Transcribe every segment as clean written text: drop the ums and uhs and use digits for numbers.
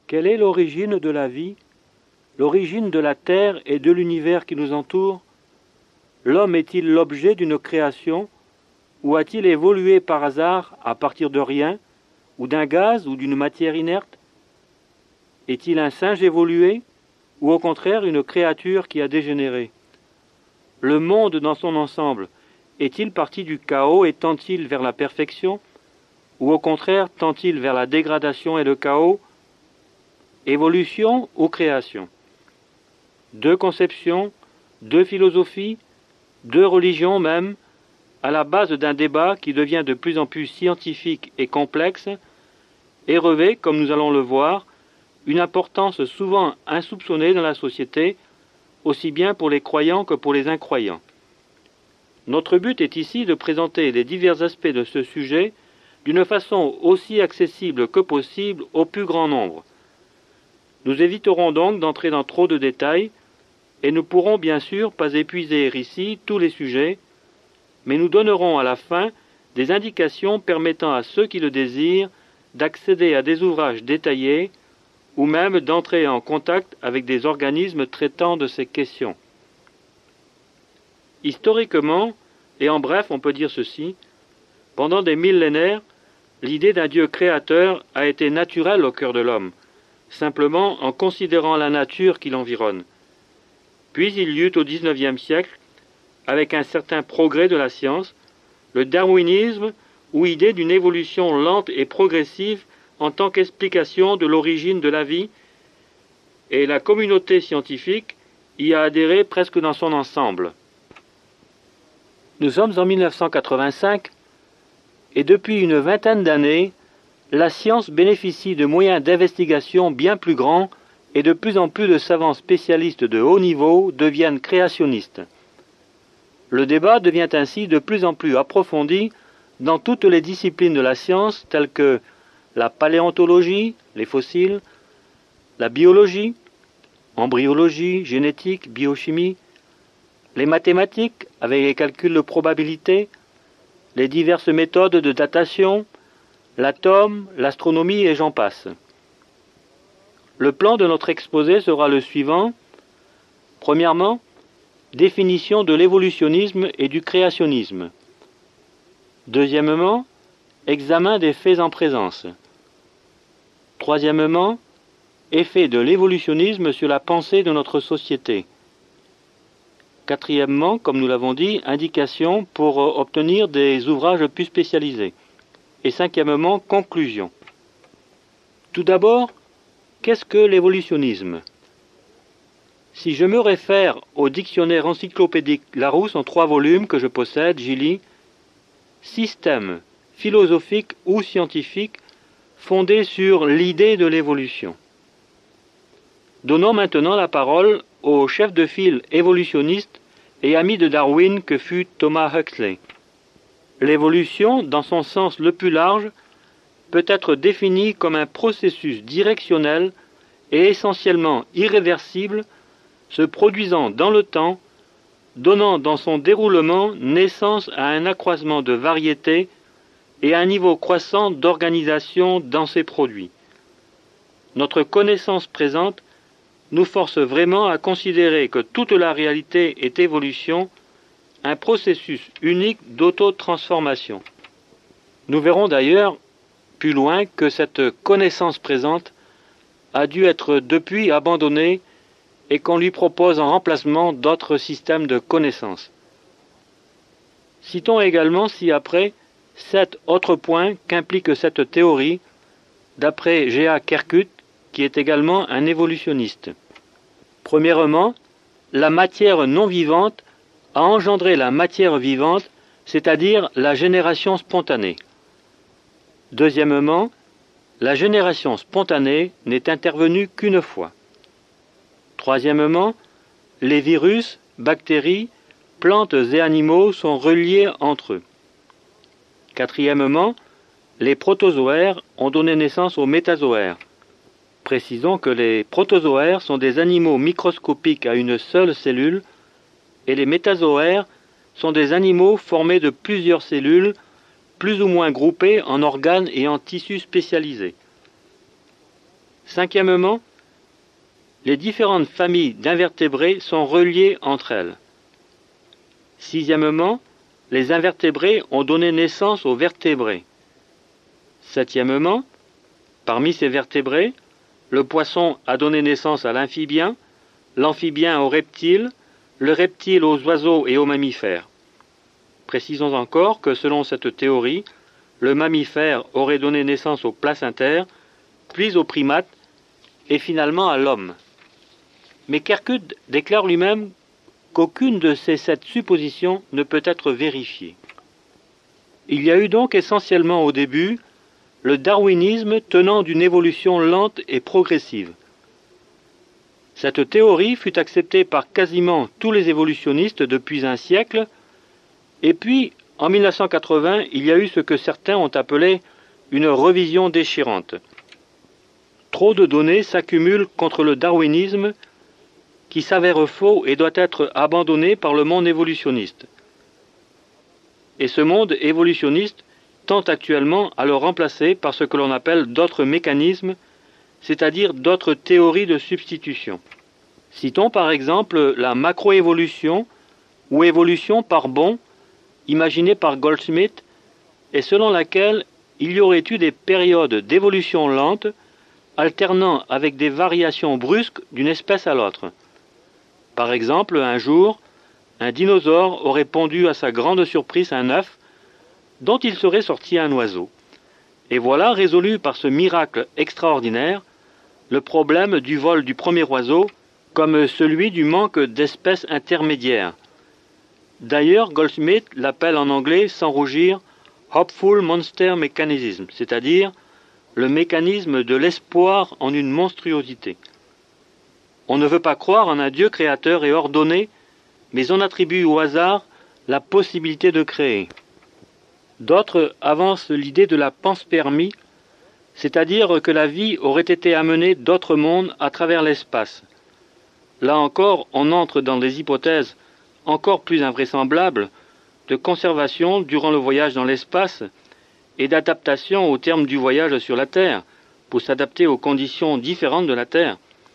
Quelle est l'origine de la vie, l'origine de la Terre et de l'univers qui nous entoure? L'homme est-il l'objet d'une création ou a-t-il évolué par hasard à partir de rien, ou d'un gaz ou d'une matière inerte? Est-il un singe évolué ou au contraire une créature qui a dégénéré? Le monde dans son ensemble est-il parti du chaos et tend-il vers la perfection ou au contraire tend-il vers la dégradation et le chaos? Évolution ou création? Deux conceptions, deux philosophies, deux religions même, à la base d'un débat qui devient de plus en plus scientifique et complexe, et revêt, comme nous allons le voir, une importance souvent insoupçonnée dans la société, aussi bien pour les croyants que pour les incroyants. Notre but est ici de présenter les divers aspects de ce sujet d'une façon aussi accessible que possible au plus grand nombre. Nous éviterons donc d'entrer dans trop de détails, et nous pourrons bien sûr pas épuiser ici tous les sujets, mais nous donnerons à la fin des indications permettant à ceux qui le désirent d'accéder à des ouvrages détaillés ou même d'entrer en contact avec des organismes traitant de ces questions. Historiquement, et en bref on peut dire ceci, pendant des millénaires, l'idée d'un Dieu créateur a été naturelle au cœur de l'homme, simplement en considérant la nature qui l'environne. Puis il y eut au XIXe siècle, avec un certain progrès de la science, le darwinisme ou idée d'une évolution lente et progressive en tant qu'explication de l'origine de la vie, et la communauté scientifique y a adhéré presque dans son ensemble. Nous sommes en 1985, et depuis une vingtaine d'années, la science bénéficie de moyens d'investigation bien plus grands et de plus en plus de savants spécialistes de haut niveau deviennent créationnistes. Le débat devient ainsi de plus en plus approfondi dans toutes les disciplines de la science telles que la paléontologie, les fossiles, la biologie, embryologie, génétique, biochimie, les mathématiques avec les calculs de probabilité, les diverses méthodes de datation, l'atome, l'astronomie et j'en passe. Le plan de notre exposé sera le suivant. Premièrement, définition de l'évolutionnisme et du créationnisme. Deuxièmement, examen des faits en présence. Troisièmement, effet de l'évolutionnisme sur la pensée de notre société. Quatrièmement, comme nous l'avons dit, indication pour obtenir des ouvrages plus spécialisés. Et cinquièmement, conclusion. Tout d'abord, qu'est-ce que l'évolutionnisme? Si je me réfère au dictionnaire encyclopédique Larousse en 3 volumes que je possède, j'y lis « Système philosophique ou scientifique fondé sur l'idée de l'évolution ». Donnons maintenant la parole au chef de file évolutionniste et ami de Darwin que fut Thomas Huxley. L'évolution, dans son sens le plus large, peut être définie comme un processus directionnel et essentiellement irréversible se produisant dans le temps, donnant dans son déroulement naissance à un accroissement de variété et à un niveau croissant d'organisation dans ses produits. Notre connaissance présente nous force vraiment à considérer que toute la réalité est évolution, un processus unique d'auto-transformation. Nous verrons d'ailleurs plus loin que cette connaissance présente a dû être depuis abandonnée et qu'on lui propose en remplacement d'autres systèmes de connaissances. Citons également ci-après 7 autres points qu'implique cette théorie, d'après G.A. Kerkut, qui est également un évolutionniste. Premièrement, la matière non vivante a engendré la matière vivante, c'est-à-dire la génération spontanée. Deuxièmement, la génération spontanée n'est intervenue qu'une fois. Troisièmement, les virus, bactéries, plantes et animaux sont reliés entre eux. Quatrièmement, les protozoaires ont donné naissance aux métazoaires. Précisons que les protozoaires sont des animaux microscopiques à une seule cellule et les métazoaires sont des animaux formés de plusieurs cellules, plus ou moins groupées en organes et en tissus spécialisés. Cinquièmement, les différentes familles d'invertébrés sont reliées entre elles. Sixièmement, les invertébrés ont donné naissance aux vertébrés. Septièmement, parmi ces vertébrés, le poisson a donné naissance à l'amphibien, l'amphibien aux reptiles, le reptile aux oiseaux et aux mammifères. Précisons encore que selon cette théorie, le mammifère aurait donné naissance aux placentaires, puis aux primates et finalement à l'homme. Mais Kerkut déclare lui-même qu'aucune de ces 7 suppositions ne peut être vérifiée. Il y a eu donc essentiellement au début le darwinisme tenant d'une évolution lente et progressive. Cette théorie fut acceptée par quasiment tous les évolutionnistes depuis un siècle, et puis en 1980, il y a eu ce que certains ont appelé une revision déchirante. Trop de données s'accumulent contre le darwinisme qui s'avère faux et doit être abandonné par le monde évolutionniste. Et ce monde évolutionniste tente actuellement à le remplacer par ce que l'on appelle d'autres mécanismes, c'est-à-dire d'autres théories de substitution. Citons par exemple la macroévolution ou évolution par bond, imaginée par Goldschmidt, et selon laquelle il y aurait eu des périodes d'évolution lente, alternant avec des variations brusques d'une espèce à l'autre. Par exemple, un jour, un dinosaure aurait pondu à sa grande surprise un œuf dont il serait sorti un oiseau. Et voilà résolu par ce miracle extraordinaire le problème du vol du premier oiseau comme celui du manque d'espèces intermédiaires. D'ailleurs, Goldschmidt l'appelle en anglais sans rougir « Hopeful Monster Mechanism », c'est-à-dire le mécanisme de l'espoir en une monstruosité. On ne veut pas croire en un Dieu créateur et ordonné, mais on attribue au hasard la possibilité de créer. D'autres avancent l'idée de la panspermie, c'est-à-dire que la vie aurait été amenée d'autres mondes à travers l'espace. Là encore, on entre dans des hypothèses encore plus invraisemblables de conservation durant le voyage dans l'espace et d'adaptation au terme du voyage sur la Terre, pour s'adapter aux conditions différentes de la Terre.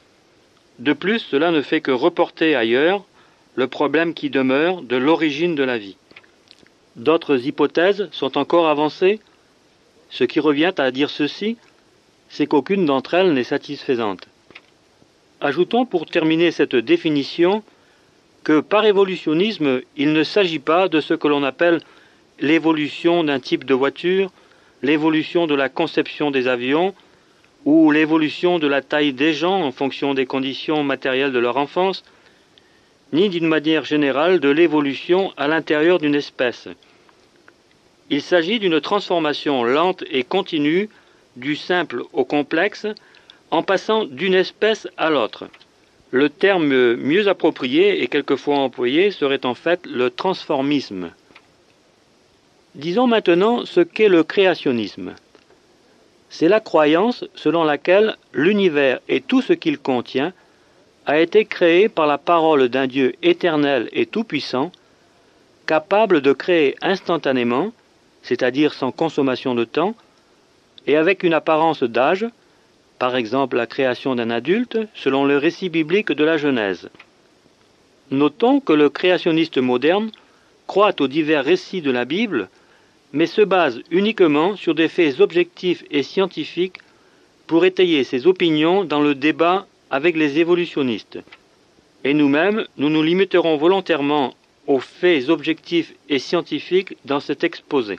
De plus, cela ne fait que reporter ailleurs le problème qui demeure de l'origine de la vie. D'autres hypothèses sont encore avancées. Ce qui revient à dire ceci, c'est qu'aucune d'entre elles n'est satisfaisante. Ajoutons pour terminer cette définition que par évolutionnisme, il ne s'agit pas de ce que l'on appelle l'évolution d'un type de voiture, l'évolution de la conception des avions, ou l'évolution de la taille des gens en fonction des conditions matérielles de leur enfance, ni d'une manière générale de l'évolution à l'intérieur d'une espèce. Il s'agit d'une transformation lente et continue du simple au complexe en passant d'une espèce à l'autre. Le terme mieux approprié et quelquefois employé serait en fait le transformisme. Disons maintenant ce qu'est le créationnisme. C'est la croyance selon laquelle l'univers et tout ce qu'il contient a été créé par la parole d'un Dieu éternel et tout-puissant, capable de créer instantanément, c'est-à-dire sans consommation de temps, et avec une apparence d'âge, par exemple la création d'un adulte, selon le récit biblique de la Genèse. Notons que le créationniste moderne croit aux divers récits de la Bible, mais se base uniquement sur des faits objectifs et scientifiques pour étayer ses opinions dans le débat avec les évolutionnistes. Et nous-mêmes, nous nous limiterons volontairement aux faits objectifs et scientifiques dans cet exposé.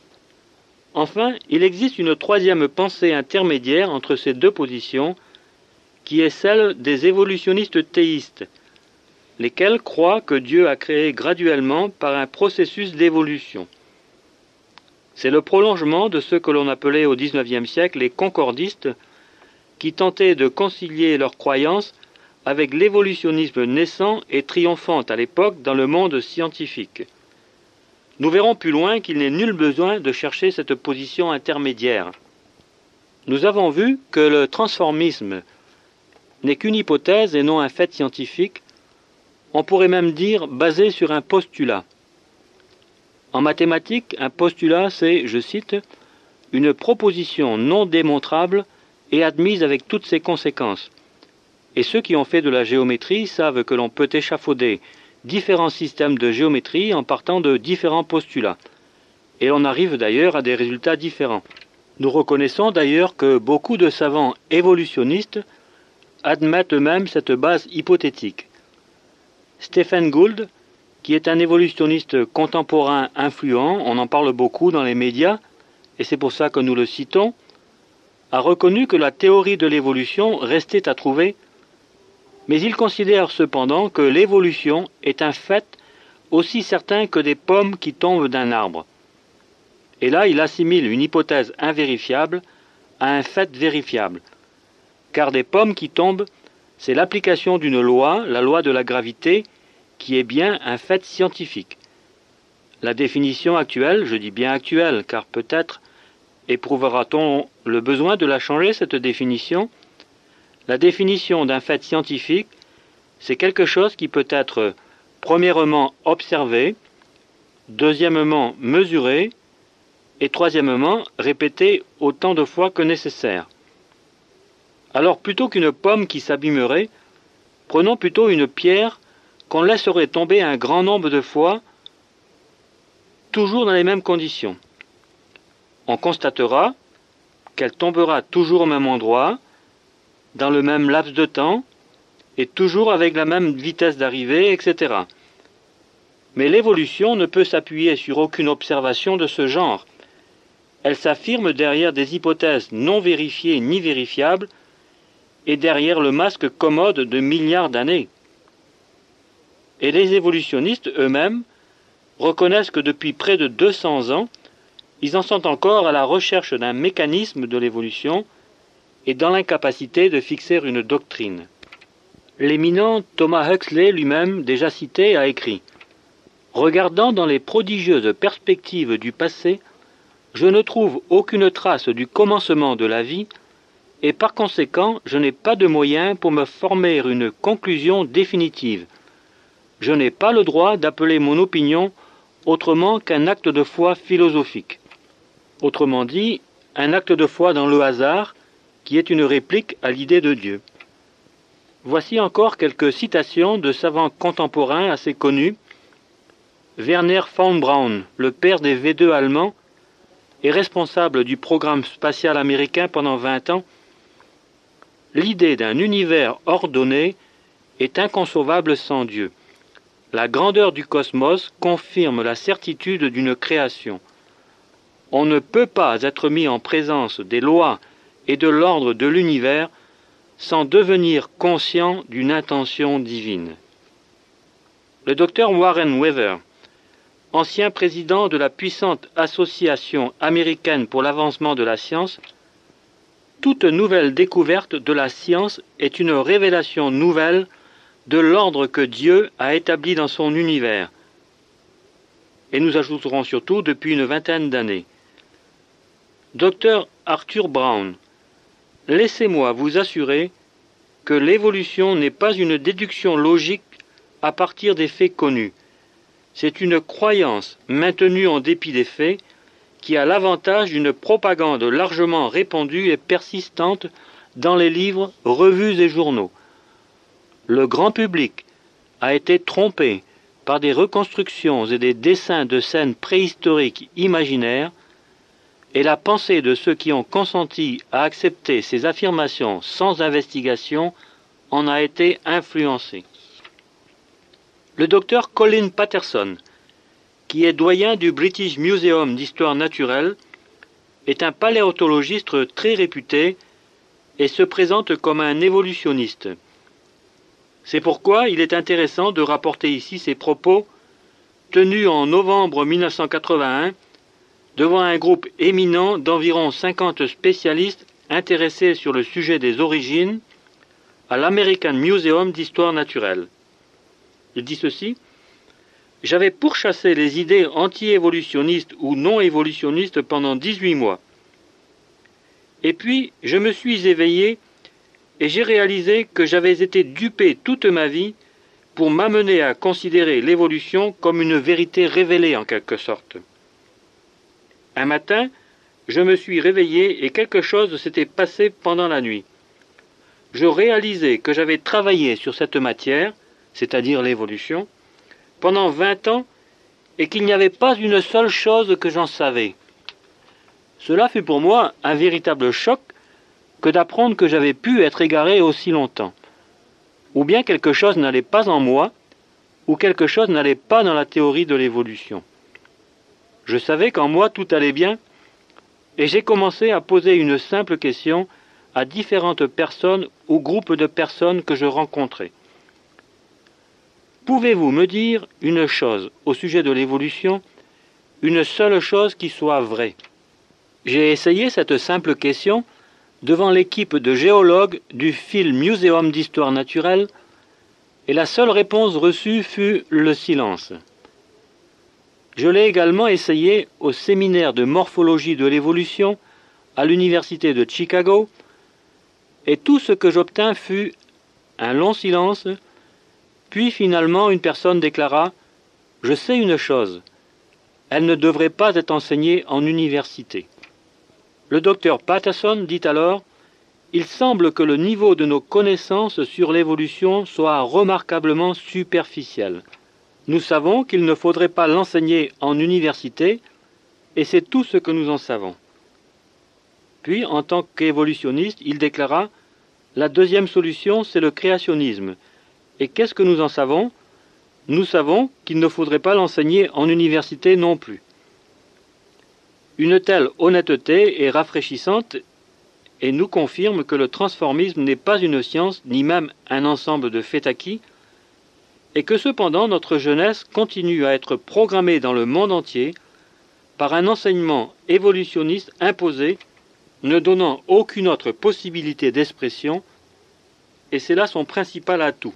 Enfin, il existe une troisième pensée intermédiaire entre ces deux positions, qui est celle des évolutionnistes théistes, lesquels croient que Dieu a créé graduellement par un processus d'évolution. C'est le prolongement de ceux que l'on appelait au XIXe siècle les concordistes, qui tentaient de concilier leurs croyances avec l'évolutionnisme naissant et triomphant à l'époque dans le monde scientifique. Nous verrons plus loin qu'il n'est nul besoin de chercher cette position intermédiaire. Nous avons vu que le transformisme n'est qu'une hypothèse et non un fait scientifique, on pourrait même dire basé sur un postulat. En mathématiques, un postulat, c'est, je cite, « une proposition non démontrable et admise avec toutes ses conséquences. Et ceux qui ont fait de la géométrie savent que l'on peut échafauder différents systèmes de géométrie en partant de différents postulats. Et on arrive d'ailleurs à des résultats différents. Nous reconnaissons d'ailleurs que beaucoup de savants évolutionnistes admettent eux-mêmes cette base hypothétique. Stephen Gould, qui est un évolutionniste contemporain influent, on en parle beaucoup dans les médias, et c'est pour ça que nous le citons, a reconnu que la théorie de l'évolution restait à trouver, mais il considère cependant que l'évolution est un fait aussi certain que des pommes qui tombent d'un arbre. Et là, il assimile une hypothèse invérifiable à un fait vérifiable. Car des pommes qui tombent, c'est l'application d'une loi, la loi de la gravité, qui est bien un fait scientifique. La définition actuelle, je dis bien actuelle, car peut-être éprouvera-t-on le besoin de la changer, cette définition. La définition d'un fait scientifique, c'est quelque chose qui peut être premièrement observé, deuxièmement mesuré, et troisièmement répété autant de fois que nécessaire. Alors plutôt qu'une pomme qui s'abîmerait, prenons plutôt une pierre qu'on laisserait tomber un grand nombre de fois, toujours dans les mêmes conditions. On constatera qu'elle tombera toujours au même endroit, dans le même laps de temps, et toujours avec la même vitesse d'arrivée, etc. Mais l'évolution ne peut s'appuyer sur aucune observation de ce genre. Elle s'affirme derrière des hypothèses non vérifiées ni vérifiables, et derrière le masque commode de milliards d'années. Et les évolutionnistes eux-mêmes reconnaissent que depuis près de 200 ans, ils en sont encore à la recherche d'un mécanisme de l'évolution et dans l'incapacité de fixer une doctrine. L'éminent Thomas Huxley lui-même, déjà cité, a écrit « Regardant dans les prodigieuses perspectives du passé, je ne trouve aucune trace du commencement de la vie et par conséquent, je n'ai pas de moyen pour me former une conclusion définitive. Je n'ai pas le droit d'appeler mon opinion autrement qu'un acte de foi philosophique. » Autrement dit, un acte de foi dans le hasard, qui est une réplique à l'idée de Dieu. Voici encore quelques citations de savants contemporains assez connus. Werner von Braun, le père des V2 allemands, et responsable du programme spatial américain pendant 20 ans, l'idée d'un univers ordonné est inconcevable sans Dieu. La grandeur du cosmos confirme la certitude d'une création. On ne peut pas être mis en présence des lois et de l'ordre de l'univers sans devenir conscient d'une intention divine. Le docteur Warren Weaver, ancien président de la puissante Association américaine pour l'avancement de la science, toute nouvelle découverte de la science est une révélation nouvelle de l'ordre que Dieu a établi dans son univers. Et nous ajouterons surtout depuis une vingtaine d'années. Dr Arthur Brown, laissez-moi vous assurer que l'évolution n'est pas une déduction logique à partir des faits connus. C'est une croyance maintenue en dépit des faits qui a l'avantage d'une propagande largement répandue et persistante dans les livres, revues et journaux. Le grand public a été trompé par des reconstructions et des dessins de scènes préhistoriques imaginaires, et la pensée de ceux qui ont consenti à accepter ces affirmations sans investigation en a été influencée. Le docteur Colin Patterson, qui est doyen du British Museum d'histoire naturelle, est un paléontologiste très réputé et se présente comme un évolutionniste. C'est pourquoi il est intéressant de rapporter ici ses propos tenus en novembre 1981 devant un groupe éminent d'environ 50 spécialistes intéressés sur le sujet des origines à l'American Museum d'histoire naturelle. Il dit ceci: « J'avais pourchassé les idées anti-évolutionnistes ou non évolutionnistes pendant 18 mois. Et puis, je me suis éveillé et j'ai réalisé que j'avais été dupé toute ma vie pour m'amener à considérer l'évolution comme une vérité révélée en quelque sorte. Un matin, je me suis réveillé et quelque chose s'était passé pendant la nuit. Je réalisais que j'avais travaillé sur cette matière, c'est-à-dire l'évolution, pendant 20 ans et qu'il n'y avait pas une seule chose que j'en savais. Cela fut pour moi un véritable choc que d'apprendre que j'avais pu être égaré aussi longtemps. Ou bien quelque chose n'allait pas en moi, ou quelque chose n'allait pas dans la théorie de l'évolution. Je savais qu'en moi tout allait bien, et j'ai commencé à poser une simple question à différentes personnes ou groupes de personnes que je rencontrais. Pouvez-vous me dire une chose au sujet de l'évolution, une seule chose qui soit vraie? J'ai essayé cette simple question devant l'équipe de géologues du Field Museum d'histoire naturelle, et la seule réponse reçue fut le silence. Je l'ai également essayé au séminaire de morphologie de l'évolution à l'université de Chicago, et tout ce que j'obtins fut un long silence, puis finalement une personne déclara « Je sais une chose, elle ne devrait pas être enseignée en université ». Le docteur Patterson dit alors « Il semble que le niveau de nos connaissances sur l'évolution soit remarquablement superficiel. Nous savons qu'il ne faudrait pas l'enseigner en université, et c'est tout ce que nous en savons. » Puis, en tant qu'évolutionniste, il déclara « La deuxième solution, c'est le créationnisme. Et qu'est-ce que nous en savons? Nous savons qu'il ne faudrait pas l'enseigner en université non plus. » Une telle honnêteté est rafraîchissante et nous confirme que le transformisme n'est pas une science, ni même un ensemble de faits acquis, et que cependant notre jeunesse continue à être programmée dans le monde entier par un enseignement évolutionniste imposé, ne donnant aucune autre possibilité d'expression, et c'est là son principal atout.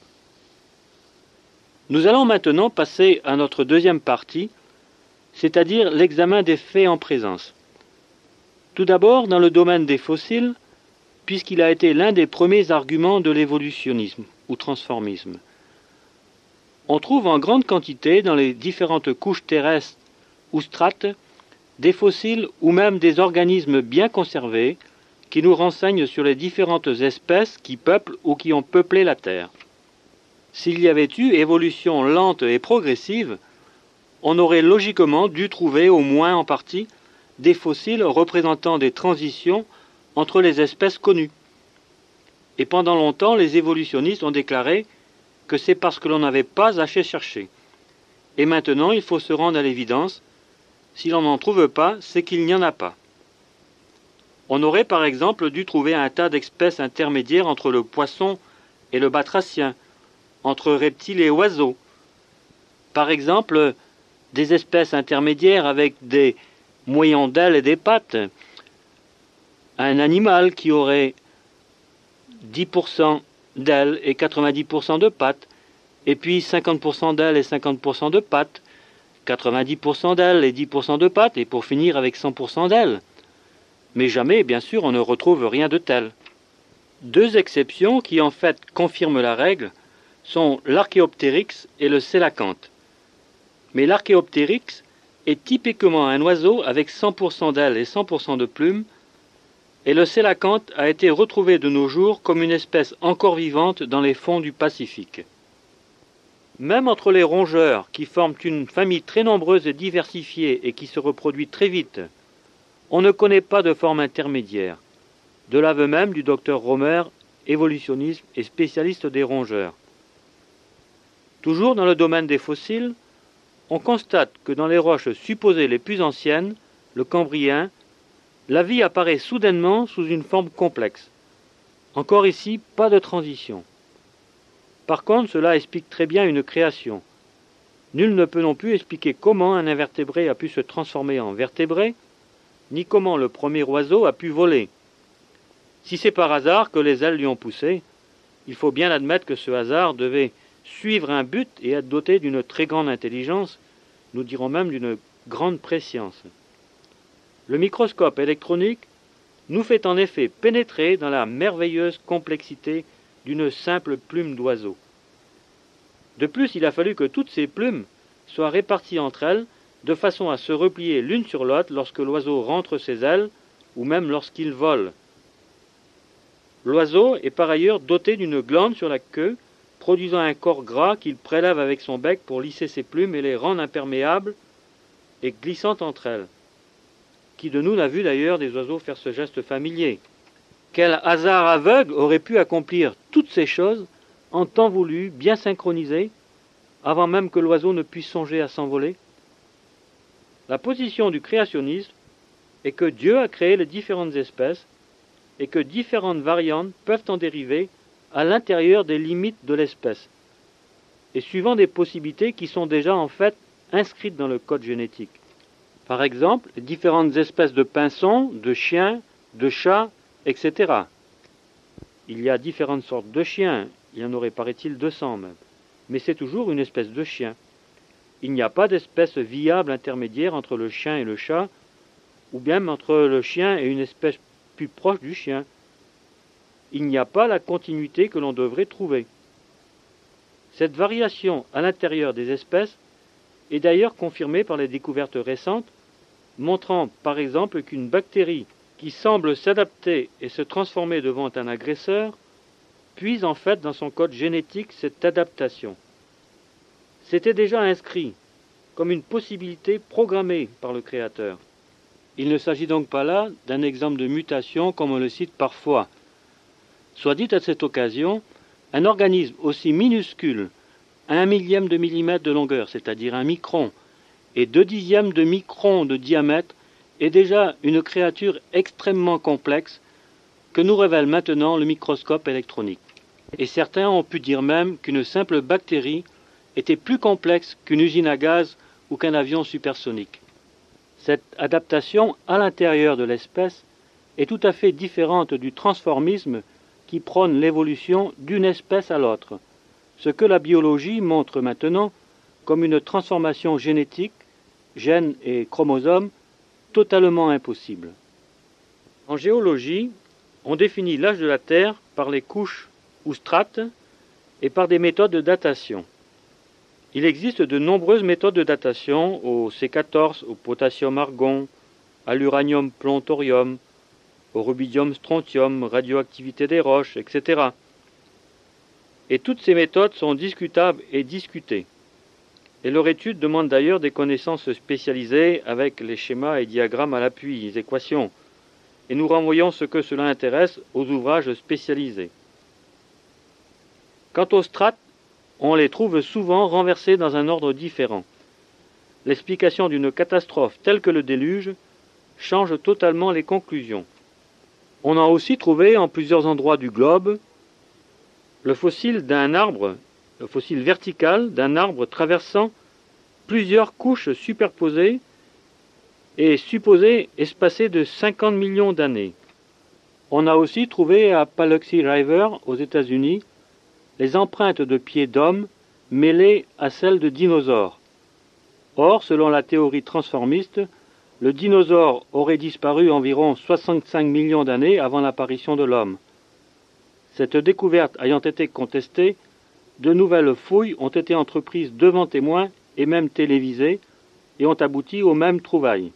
Nous allons maintenant passer à notre deuxième partie, c'est-à-dire l'examen des faits en présence. Tout d'abord dans le domaine des fossiles, puisqu'il a été l'un des premiers arguments de l'évolutionnisme ou transformisme. On trouve en grande quantité dans les différentes couches terrestres ou strates des fossiles ou même des organismes bien conservés qui nous renseignent sur les différentes espèces qui peuplent ou qui ont peuplé la Terre. S'il y avait eu évolution lente et progressive, on aurait logiquement dû trouver au moins en partie des fossiles représentant des transitions entre les espèces connues. Et pendant longtemps, les évolutionnistes ont déclaré que c'est parce que l'on n'avait pas assez cherché. Et maintenant, il faut se rendre à l'évidence, si l'on n'en trouve pas, c'est qu'il n'y en a pas. On aurait par exemple dû trouver un tas d'espèces intermédiaires entre le poisson et le batracien, entre reptiles et oiseaux. Par exemple, des espèces intermédiaires avec des moyens d'ailes et des pattes. Un animal qui aurait 10% d'ailes et 90% de pattes, et puis 50% d'ailes et 50% de pattes, 90% d'ailes et 10% de pattes, et pour finir avec 100% d'ailes. Mais jamais, bien sûr, on ne retrouve rien de tel. Deux exceptions qui en fait confirment la règle sont l'Archéoptérix et le Sélacanthe. Mais l'Archéoptérix est typiquement un oiseau avec 100% d'ailes et 100% de plumes, et le Sélacanthe a été retrouvé de nos jours comme une espèce encore vivante dans les fonds du Pacifique. Même entre les rongeurs, qui forment une famille très nombreuse et diversifiée et qui se reproduit très vite, on ne connaît pas de forme intermédiaire. De l'aveu même du docteur Romer, évolutionniste et spécialiste des rongeurs. Toujours dans le domaine des fossiles, on constate que dans les roches supposées les plus anciennes, le Cambrien, la vie apparaît soudainement sous une forme complexe. Encore ici, pas de transition. Par contre, cela explique très bien une création. Nul ne peut non plus expliquer comment un invertébré a pu se transformer en vertébré, ni comment le premier oiseau a pu voler. Si c'est par hasard que les ailes lui ont poussé, il faut bien admettre que ce hasard devait suivre un but et être doté d'une très grande intelligence, nous dirons même d'une grande prescience. Le microscope électronique nous fait en effet pénétrer dans la merveilleuse complexité d'une simple plume d'oiseau. De plus, il a fallu que toutes ces plumes soient réparties entre elles de façon à se replier l'une sur l'autre lorsque l'oiseau rentre ses ailes ou même lorsqu'il vole. L'oiseau est par ailleurs doté d'une glande sur la queue, produisant un corps gras qu'il prélève avec son bec pour lisser ses plumes et les rendre imperméables et glissantes entre elles. Qui de nous n'a vu d'ailleurs des oiseaux faire ce geste familier? Quel hasard aveugle aurait pu accomplir toutes ces choses en temps voulu, bien synchronisées, avant même que l'oiseau ne puisse songer à s'envoler? La position du créationnisme est que Dieu a créé les différentes espèces et que différentes variantes peuvent en dériver à l'intérieur des limites de l'espèce, et suivant des possibilités qui sont déjà en fait inscrites dans le code génétique. Par exemple, différentes espèces de pinsons, de chiens, de chats, etc. Il y a différentes sortes de chiens, il y en aurait paraît-il 200 même, mais c'est toujours une espèce de chien. Il n'y a pas d'espèce viable intermédiaire entre le chien et le chat, ou bien entre le chien et une espèce plus proche du chien. Il n'y a pas la continuité que l'on devrait trouver. Cette variation à l'intérieur des espèces est d'ailleurs confirmée par les découvertes récentes, montrant par exemple qu'une bactérie qui semble s'adapter et se transformer devant un agresseur puise en fait dans son code génétique cette adaptation. C'était déjà inscrit comme une possibilité programmée par le Créateur. Il ne s'agit donc pas là d'un exemple de mutation comme on le cite parfois. Soit dit à cette occasion, un organisme aussi minuscule, 1/1000 de millimètre de longueur, c'est-à-dire un micron, et 2/10 de micron de diamètre, est déjà une créature extrêmement complexe que nous révèle maintenant le microscope électronique. Et certains ont pu dire même qu'une simple bactérie était plus complexe qu'une usine à gaz ou qu'un avion supersonique. Cette adaptation à l'intérieur de l'espèce est tout à fait différente du transformisme qui prône l'évolution d'une espèce à l'autre, ce que la biologie montre maintenant comme une transformation génétique, gènes et chromosomes, totalement impossible. En géologie, on définit l'âge de la Terre par les couches ou strates et par des méthodes de datation. Il existe de nombreuses méthodes de datation au C14, au potassium-argon, à l'uranium-plonthorium, au rubidium-strontium, radioactivité des roches, etc. Et toutes ces méthodes sont discutables et discutées. Et leur étude demande d'ailleurs des connaissances spécialisées avec les schémas et diagrammes à l'appui, les équations. Et nous renvoyons ce que cela intéresse aux ouvrages spécialisés. Quant aux strates, on les trouve souvent renversés dans un ordre différent. L'explication d'une catastrophe telle que le déluge change totalement les conclusions. On a aussi trouvé en plusieurs endroits du globe le fossile d'un arbre, le fossile vertical d'un arbre traversant plusieurs couches superposées et supposées espacées de 50 millions d'années. On a aussi trouvé à Paluxy River, aux États-Unis, les empreintes de pieds d'hommes mêlées à celles de dinosaures. Or, selon la théorie transformiste, le dinosaure aurait disparu environ 65 millions d'années avant l'apparition de l'homme. Cette découverte ayant été contestée, de nouvelles fouilles ont été entreprises devant témoins et même télévisées et ont abouti aux mêmes trouvailles.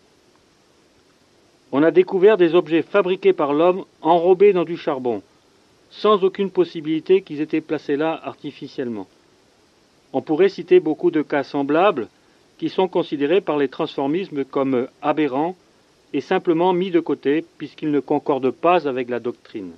On a découvert des objets fabriqués par l'homme enrobés dans du charbon, sans aucune possibilité qu'ils étaient placés là artificiellement. On pourrait citer beaucoup de cas semblables qui sont considérés par les transformismes comme aberrants et simplement mis de côté puisqu'ils ne concordent pas avec la doctrine.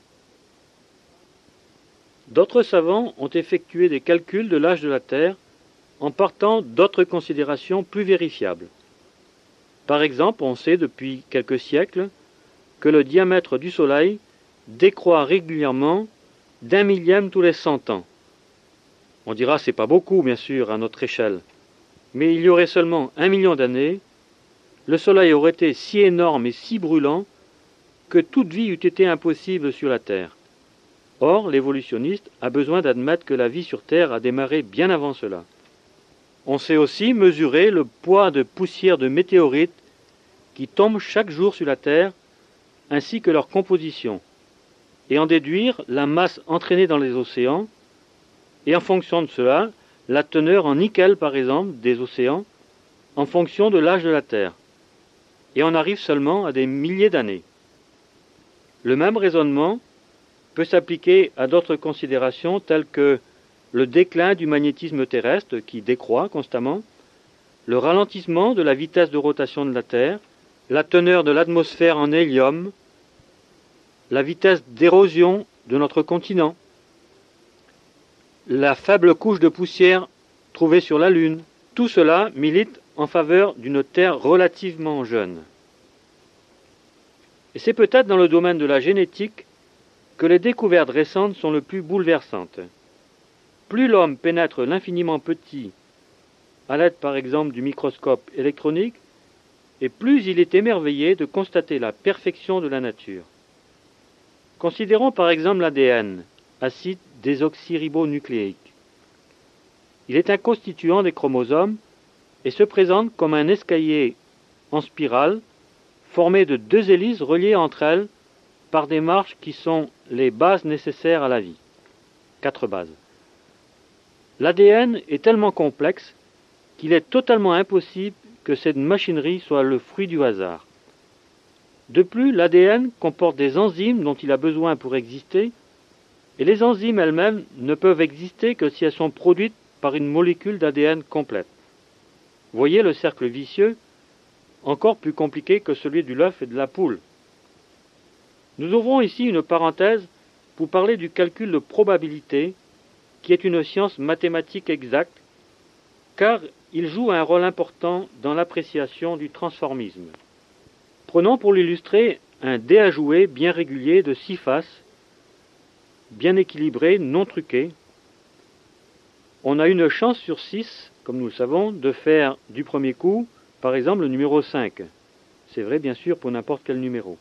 D'autres savants ont effectué des calculs de l'âge de la Terre en partant d'autres considérations plus vérifiables. Par exemple, on sait depuis quelques siècles que le diamètre du Soleil décroît régulièrement d'1 millième tous les 100 ans. On dira c'est pas beaucoup, bien sûr, à notre échelle, mais il y aurait seulement 1 million d'années, le Soleil aurait été si énorme et si brûlant que toute vie eût été impossible sur la Terre. Or, l'évolutionniste a besoin d'admettre que la vie sur Terre a démarré bien avant cela. On sait aussi mesurer le poids de poussière de météorites qui tombent chaque jour sur la Terre, ainsi que leur composition, et en déduire la masse entraînée dans les océans, et en fonction de cela, la teneur en nickel, par exemple, des océans, en fonction de l'âge de la Terre, et on arrive seulement à des milliers d'années. Le même raisonnement peut s'appliquer à d'autres considérations telles que le déclin du magnétisme terrestre qui décroît constamment, le ralentissement de la vitesse de rotation de la Terre, la teneur de l'atmosphère en hélium, la vitesse d'érosion de notre continent, la faible couche de poussière trouvée sur la Lune. Tout cela milite en faveur d'une Terre relativement jeune. Et c'est peut-être dans le domaine de la génétique que les découvertes récentes sont le plus bouleversantes. Plus l'homme pénètre l'infiniment petit, à l'aide par exemple du microscope électronique, et plus il est émerveillé de constater la perfection de la nature. Considérons par exemple l'ADN, acide désoxyribonucléique. Il est un constituant des chromosomes et se présente comme un escalier en spirale formé de deux hélices reliées entre elles par des marches qui sont les bases nécessaires à la vie. 4 bases. L'ADN est tellement complexe qu'il est totalement impossible que cette machinerie soit le fruit du hasard. De plus, l'ADN comporte des enzymes dont il a besoin pour exister, et les enzymes elles-mêmes ne peuvent exister que si elles sont produites par une molécule d'ADN complète. Voyez le cercle vicieux, encore plus compliqué que celui de l'œuf et de la poule. Nous ouvrons ici une parenthèse pour parler du calcul de probabilité, qui est une science mathématique exacte, car il joue un rôle important dans l'appréciation du transformisme. Prenons pour l'illustrer un dé à jouer bien régulier de 6 faces, bien équilibré, non truqué. On a une chance sur 6, comme nous le savons, de faire du premier coup, par exemple, le numéro 5. C'est vrai, bien sûr, pour n'importe quel numéro.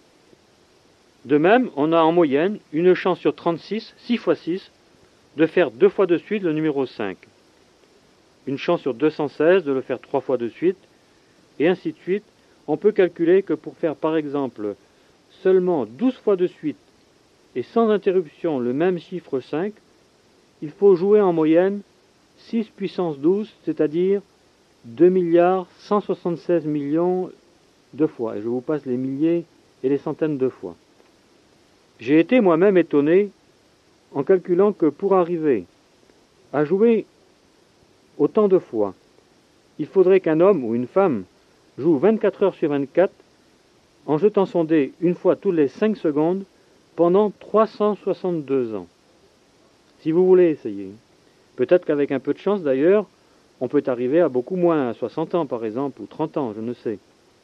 De même, on a en moyenne une chance sur 36, 6 fois 6, de faire 2 fois de suite le numéro 5. Une chance sur 216 de le faire 3 fois de suite, et ainsi de suite. On peut calculer que pour faire par exemple seulement 12 fois de suite et sans interruption le même chiffre 5, il faut jouer en moyenne 6 puissance 12, c'est-à-dire 2 milliards 176 millions de fois. Et je vous passe les milliers et les centaines de fois. J'ai été moi-même étonné en calculant que pour arriver à jouer autant de fois, il faudrait qu'un homme ou une femme joue 24 heures sur 24 en jetant son dé une fois tous les 5 secondes pendant 362 ans. Si vous voulez essayer. Peut-être qu'avec un peu de chance d'ailleurs, on peut arriver à beaucoup moins, à 60 ans par exemple, ou 30 ans, je ne sais.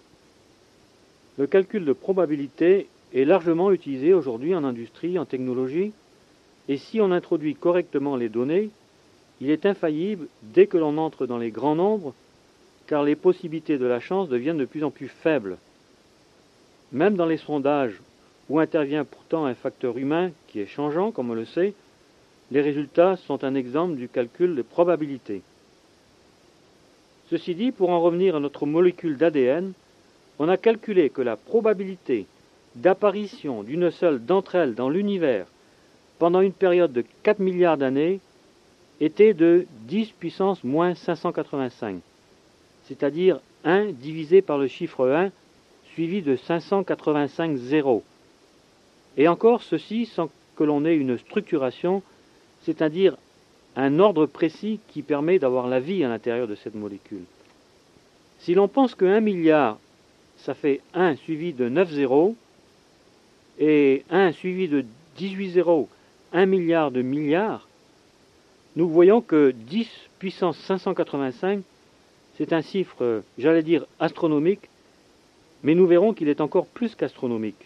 Le calcul de probabilité est largement utilisé aujourd'hui en industrie, en technologie, et si on introduit correctement les données, il est infaillible dès que l'on entre dans les grands nombres, car les possibilités de la chance deviennent de plus en plus faibles. Même dans les sondages, où intervient pourtant un facteur humain qui est changeant, comme on le sait, les résultats sont un exemple du calcul de probabilité. Ceci dit, pour en revenir à notre molécule d'ADN, on a calculé que la probabilité d'apparition d'une seule d'entre elles dans l'univers pendant une période de 4 milliards d'années était de 10 puissance moins 585. C'est-à-dire 1 divisé par le chiffre 1, suivi de 585 zéros. Et encore ceci sans que l'on ait une structuration, c'est-à-dire un ordre précis qui permet d'avoir la vie à l'intérieur de cette molécule. Si l'on pense que 1 milliard, ça fait 1 suivi de 9 zéros, et 1 suivi de 18 zéros, 1 milliard de milliards, nous voyons que 10 puissance 585, c'est un chiffre, j'allais dire, astronomique, mais nous verrons qu'il est encore plus qu'astronomique.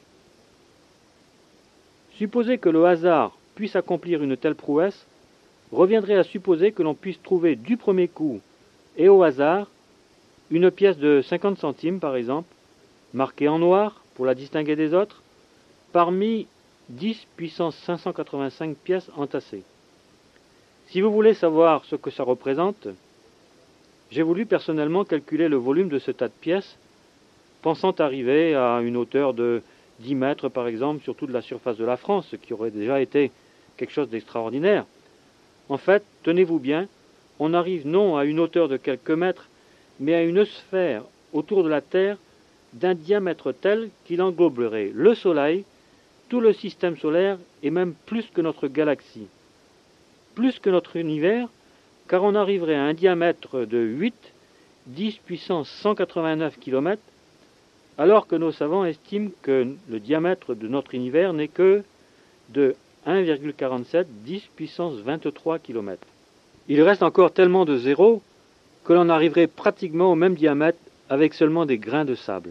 Supposer que le hasard puisse accomplir une telle prouesse reviendrait à supposer que l'on puisse trouver du premier coup et au hasard une pièce de 50 centimes, par exemple, marquée en noir pour la distinguer des autres, parmi 10 puissance 585 pièces entassées. Si vous voulez savoir ce que ça représente, j'ai voulu personnellement calculer le volume de ce tas de pièces, pensant arriver à une hauteur de 10 mètres par exemple sur toute la surface de la France, ce qui aurait déjà été quelque chose d'extraordinaire. En fait, tenez-vous bien, on arrive non à une hauteur de quelques mètres, mais à une sphère autour de la Terre d'un diamètre tel qu'il engloberait le Soleil, tout le système solaire et même plus que notre galaxie. Plus que notre univers, car on arriverait à un diamètre de 10 puissance 189 km, alors que nos savants estiment que le diamètre de notre univers n'est que de 1,47 10 puissance 23 km. Il reste encore tellement de zéros que l'on arriverait pratiquement au même diamètre avec seulement des grains de sable.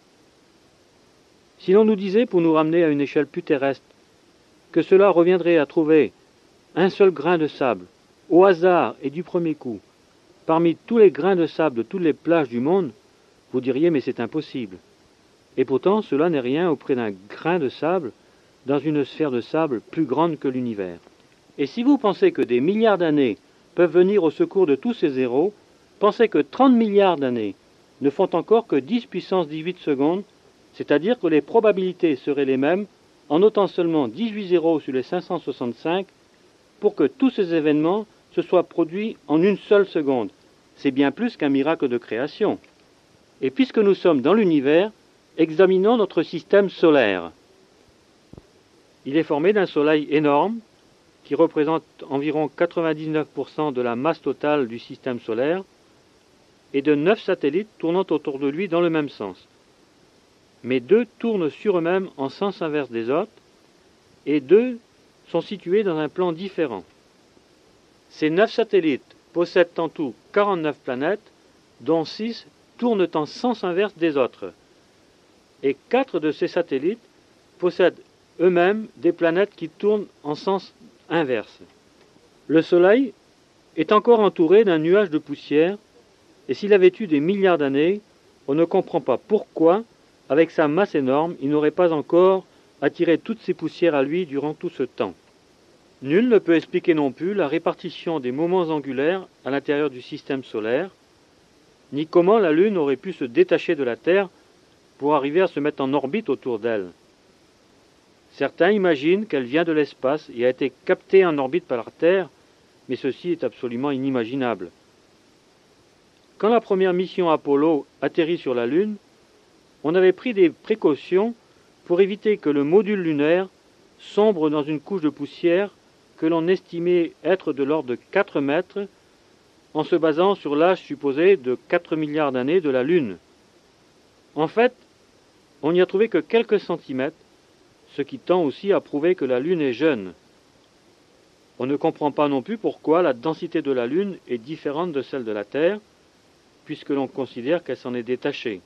Si l'on nous disait, pour nous ramener à une échelle plus terrestre, que cela reviendrait à trouver un seul grain de sable, au hasard et du premier coup, parmi tous les grains de sable de toutes les plages du monde, vous diriez mais c'est impossible. Et pourtant cela n'est rien auprès d'un grain de sable dans une sphère de sable plus grande que l'univers. Et si vous pensez que des milliards d'années peuvent venir au secours de tous ces zéros, pensez que 30 milliards d'années ne font encore que 10 puissance 18 secondes, c'est-à-dire que les probabilités seraient les mêmes en notant seulement 18 zéros sur les 565 pour que tous ces événements se soient produits en une seule seconde. C'est bien plus qu'un miracle de création. Et puisque nous sommes dans l'univers, examinons notre système solaire. Il est formé d'un soleil énorme qui représente environ 99% de la masse totale du système solaire et de 9 satellites tournant autour de lui dans le même sens. Mais 2 tournent sur eux-mêmes en sens inverse des autres et 2 sont situés dans un plan différent. Ces 9 satellites possèdent en tout 49 planètes, dont 6 tournent en sens inverse des autres. Et 4 de ces satellites possèdent eux-mêmes des planètes qui tournent en sens inverse. Le Soleil est encore entouré d'un nuage de poussière, et s'il avait eu des milliards d'années, on ne comprend pas pourquoi, avec sa masse énorme, il n'aurait pas encore attiré toutes ces poussières à lui durant tout ce temps. Nul ne peut expliquer non plus la répartition des moments angulaires à l'intérieur du système solaire, ni comment la Lune aurait pu se détacher de la Terre pour arriver à se mettre en orbite autour d'elle. Certains imaginent qu'elle vient de l'espace et a été captée en orbite par la Terre, mais ceci est absolument inimaginable. Quand la première mission Apollo atterrit sur la Lune, on avait pris des précautions pour éviter que le module lunaire sombre dans une couche de poussière que l'on estimait être de l'ordre de 4 mètres, en se basant sur l'âge supposé de 4 milliards d'années de la Lune. En fait, on n'y a trouvé que quelques centimètres, ce qui tend aussi à prouver que la Lune est jeune. On ne comprend pas non plus pourquoi la densité de la Lune est différente de celle de la Terre, puisque l'on considère qu'elle s'en est détachée.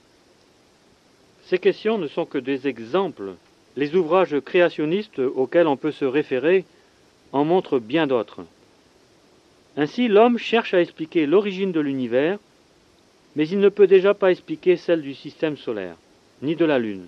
Ces questions ne sont que des exemples. Les ouvrages créationnistes auxquels on peut se référer en montrent bien d'autres. Ainsi, l'homme cherche à expliquer l'origine de l'univers, mais il ne peut déjà pas expliquer celle du système solaire, ni de la Lune.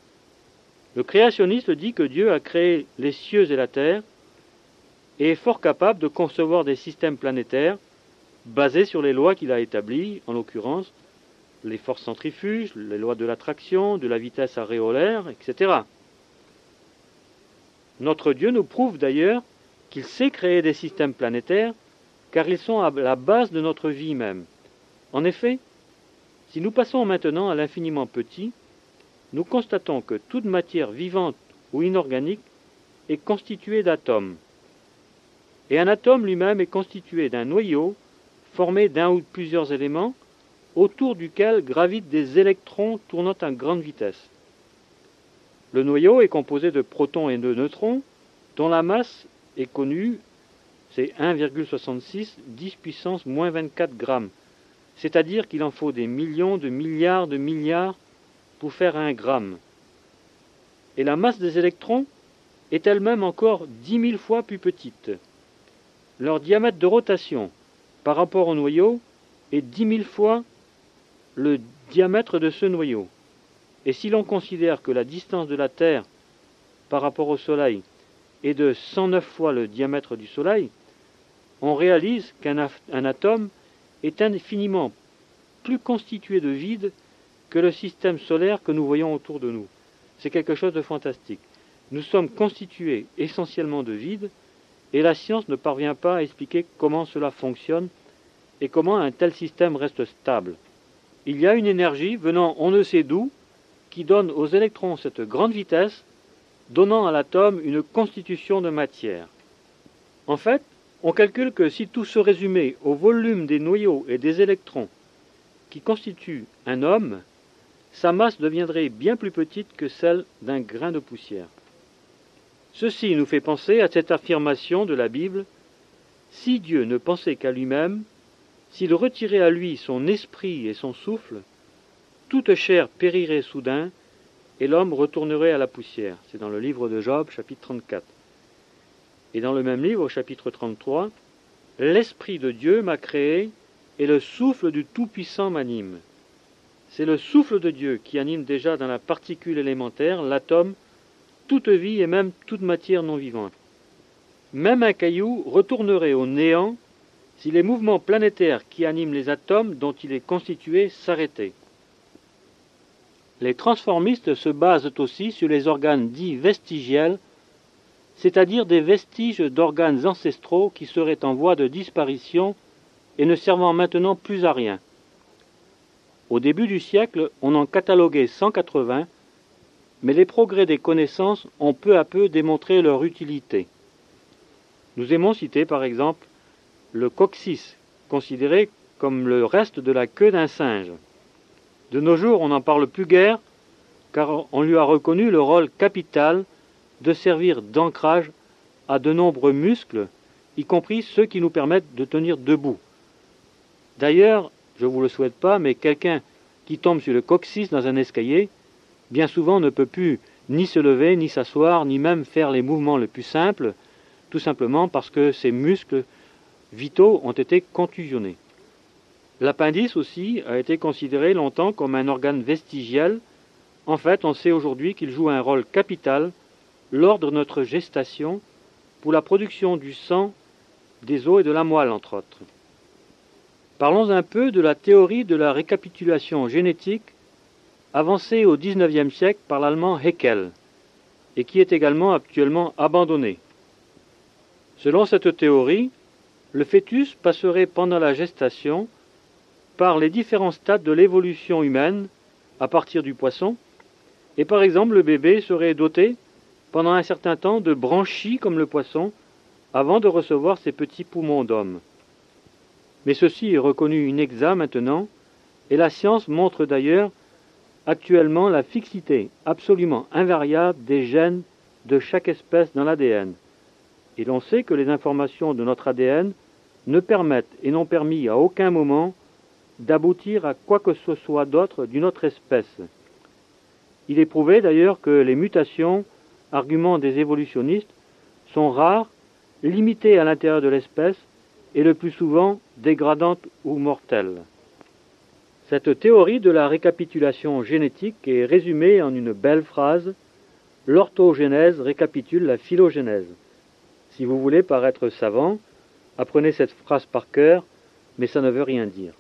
Le créationniste dit que Dieu a créé les cieux et la terre et est fort capable de concevoir des systèmes planétaires basés sur les lois qu'il a établies, en l'occurrence les forces centrifuges, les lois de l'attraction, de la vitesse aréolaire, etc. Notre Dieu nous prouve d'ailleurs qu'il sait créer des systèmes planétaires car ils sont à la base de notre vie même. En effet, si nous passons maintenant à l'infiniment petit, nous constatons que toute matière vivante ou inorganique est constituée d'atomes. Et un atome lui-même est constitué d'un noyau formé d'un ou de plusieurs éléments autour duquel gravitent des électrons tournant à grande vitesse. Le noyau est composé de protons et de neutrons dont la masse est connue, c'est 1,66 10 puissance moins 24 grammes, c'est-à-dire qu'il en faut des millions de milliards pour faire 1 gramme. Et la masse des électrons est elle-même encore 10 000 fois plus petite. Leur diamètre de rotation par rapport au noyau est 10 000 fois le diamètre de ce noyau. Et si l'on considère que la distance de la Terre par rapport au Soleil est de 109 fois le diamètre du Soleil, on réalise qu'un atome est infiniment plus constitué de vide que le système solaire que nous voyons autour de nous. C'est quelque chose de fantastique. Nous sommes constitués essentiellement de vide, et la science ne parvient pas à expliquer comment cela fonctionne et comment un tel système reste stable. Il y a une énergie venant on ne sait d'où qui donne aux électrons cette grande vitesse, donnant à l'atome une constitution de matière. En fait, on calcule que si tout se résumait au volume des noyaux et des électrons qui constituent un homme, sa masse deviendrait bien plus petite que celle d'un grain de poussière. Ceci nous fait penser à cette affirmation de la Bible: si Dieu ne pensait qu'à lui-même, s'il retirait à lui son esprit et son souffle, toute chair périrait soudain et l'homme retournerait à la poussière. C'est dans le livre de Job, chapitre 34. Et dans le même livre, au chapitre 33, « L'Esprit de Dieu m'a créé et le souffle du Tout-Puissant m'anime ». C'est le souffle de Dieu qui anime déjà dans la particule élémentaire, l'atome, toute vie et même toute matière non vivante. Même un caillou retournerait au néant si les mouvements planétaires qui animent les atomes dont il est constitué s'arrêtaient. Les transformistes se basent aussi sur les organes dits vestigiels, c'est-à-dire des vestiges d'organes ancestraux qui seraient en voie de disparition et ne servant maintenant plus à rien. Au début du siècle, on en cataloguait 180, mais les progrès des connaissances ont peu à peu démontré leur utilité. Nous aimons citer par exemple le coccyx, considéré comme le reste de la queue d'un singe. De nos jours, on n'en parle plus guère, car on lui a reconnu le rôle capital de servir d'ancrage à de nombreux muscles, y compris ceux qui nous permettent de tenir debout. D'ailleurs, je ne vous le souhaite pas, mais quelqu'un qui tombe sur le coccyx dans un escalier, bien souvent ne peut plus ni se lever, ni s'asseoir, ni même faire les mouvements les plus simples, tout simplement parce que ses muscles vitaux ont été contusionnés. L'appendice aussi a été considéré longtemps comme un organe vestigiel. En fait, on sait aujourd'hui qu'il joue un rôle capital lors de notre gestation pour la production du sang, des os et de la moelle, entre autres. Parlons un peu de la théorie de la récapitulation génétique avancée au XIXe siècle par l'allemand Haeckel et qui est également actuellement abandonnée. Selon cette théorie, le fœtus passerait pendant la gestation par les différents stades de l'évolution humaine à partir du poisson, et par exemple le bébé serait doté pendant un certain temps de branchies comme le poisson avant de recevoir ses petits poumons d'homme. Mais ceci est reconnu inexact maintenant, et la science montre d'ailleurs actuellement la fixité absolument invariable des gènes de chaque espèce dans l'ADN. Et l'on sait que les informations de notre ADN ne permettent et n'ont permis à aucun moment d'aboutir à quoi que ce soit d'autre d'une autre espèce. Il est prouvé d'ailleurs que les mutations, argument des évolutionnistes, sont rares, limitées à l'intérieur de l'espèce et le plus souvent dégradantes ou mortelles. Cette théorie de la récapitulation génétique est résumée en une belle phrase: « L'orthogénèse récapitule la phylogénèse ». Si vous voulez paraître savant, apprenez cette phrase par cœur, mais ça ne veut rien dire.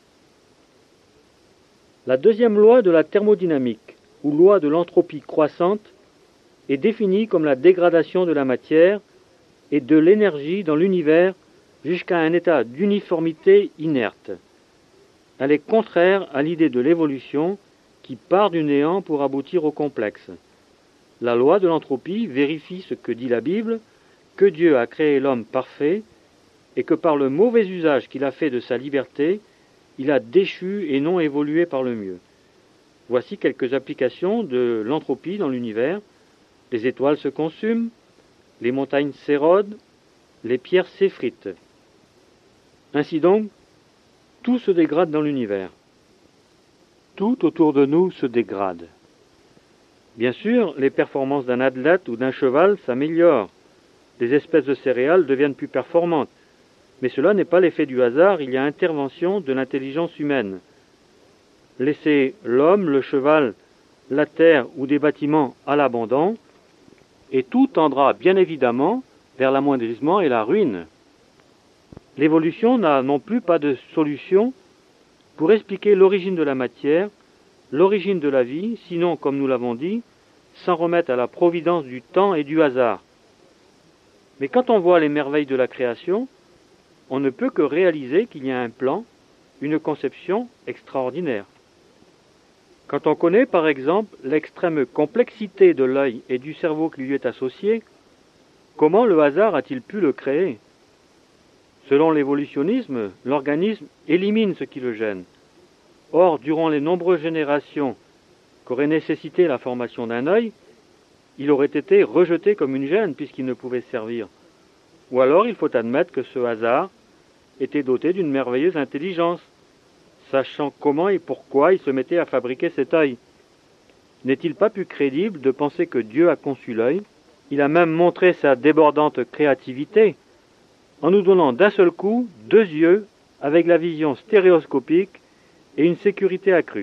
La deuxième loi de la thermodynamique, ou loi de l'entropie croissante, est définie comme la dégradation de la matière et de l'énergie dans l'univers jusqu'à un état d'uniformité inerte. Elle est contraire à l'idée de l'évolution qui part du néant pour aboutir au complexe. La loi de l'entropie vérifie ce que dit la Bible, que Dieu a créé l'homme parfait et que par le mauvais usage qu'il a fait de sa liberté, il a déchu et non évolué par le mieux. Voici quelques applications de l'entropie dans l'univers. Les étoiles se consument, les montagnes s'érodent, les pierres s'effritent. Ainsi donc, tout se dégrade dans l'univers. Tout autour de nous se dégrade. Bien sûr, les performances d'un athlète ou d'un cheval s'améliorent. Les espèces de céréales deviennent plus performantes. Mais cela n'est pas l'effet du hasard, il y a intervention de l'intelligence humaine. Laissez l'homme, le cheval, la terre ou des bâtiments à l'abandon, et tout tendra bien évidemment vers l'amoindrissement et la ruine. L'évolution n'a non plus pas de solution pour expliquer l'origine de la matière, l'origine de la vie, sinon, comme nous l'avons dit, s'en remettre à la providence du temps et du hasard. Mais quand on voit les merveilles de la création, on ne peut que réaliser qu'il y a un plan une conception extraordinaire. Quand on connaît par exemple l'extrême complexité de l'œil et du cerveau qui lui est associé, comment le hasard a-t-il pu le créer? Selon l'évolutionnisme, l'organisme élimine ce qui le gêne. Or, durant les nombreuses générations qu'aurait nécessité la formation d'un œil, il aurait été rejeté comme une gêne puisqu'il ne pouvait servir. Ou alors il faut admettre que ce hasard était doté d'une merveilleuse intelligence, sachant comment et pourquoi il se mettait à fabriquer cet œil. N'est-il pas plus crédible de penser que Dieu a conçu l'œil? Il a même montré sa débordante créativité en nous donnant d'un seul coup 2 yeux avec la vision stéréoscopique et une sécurité accrue.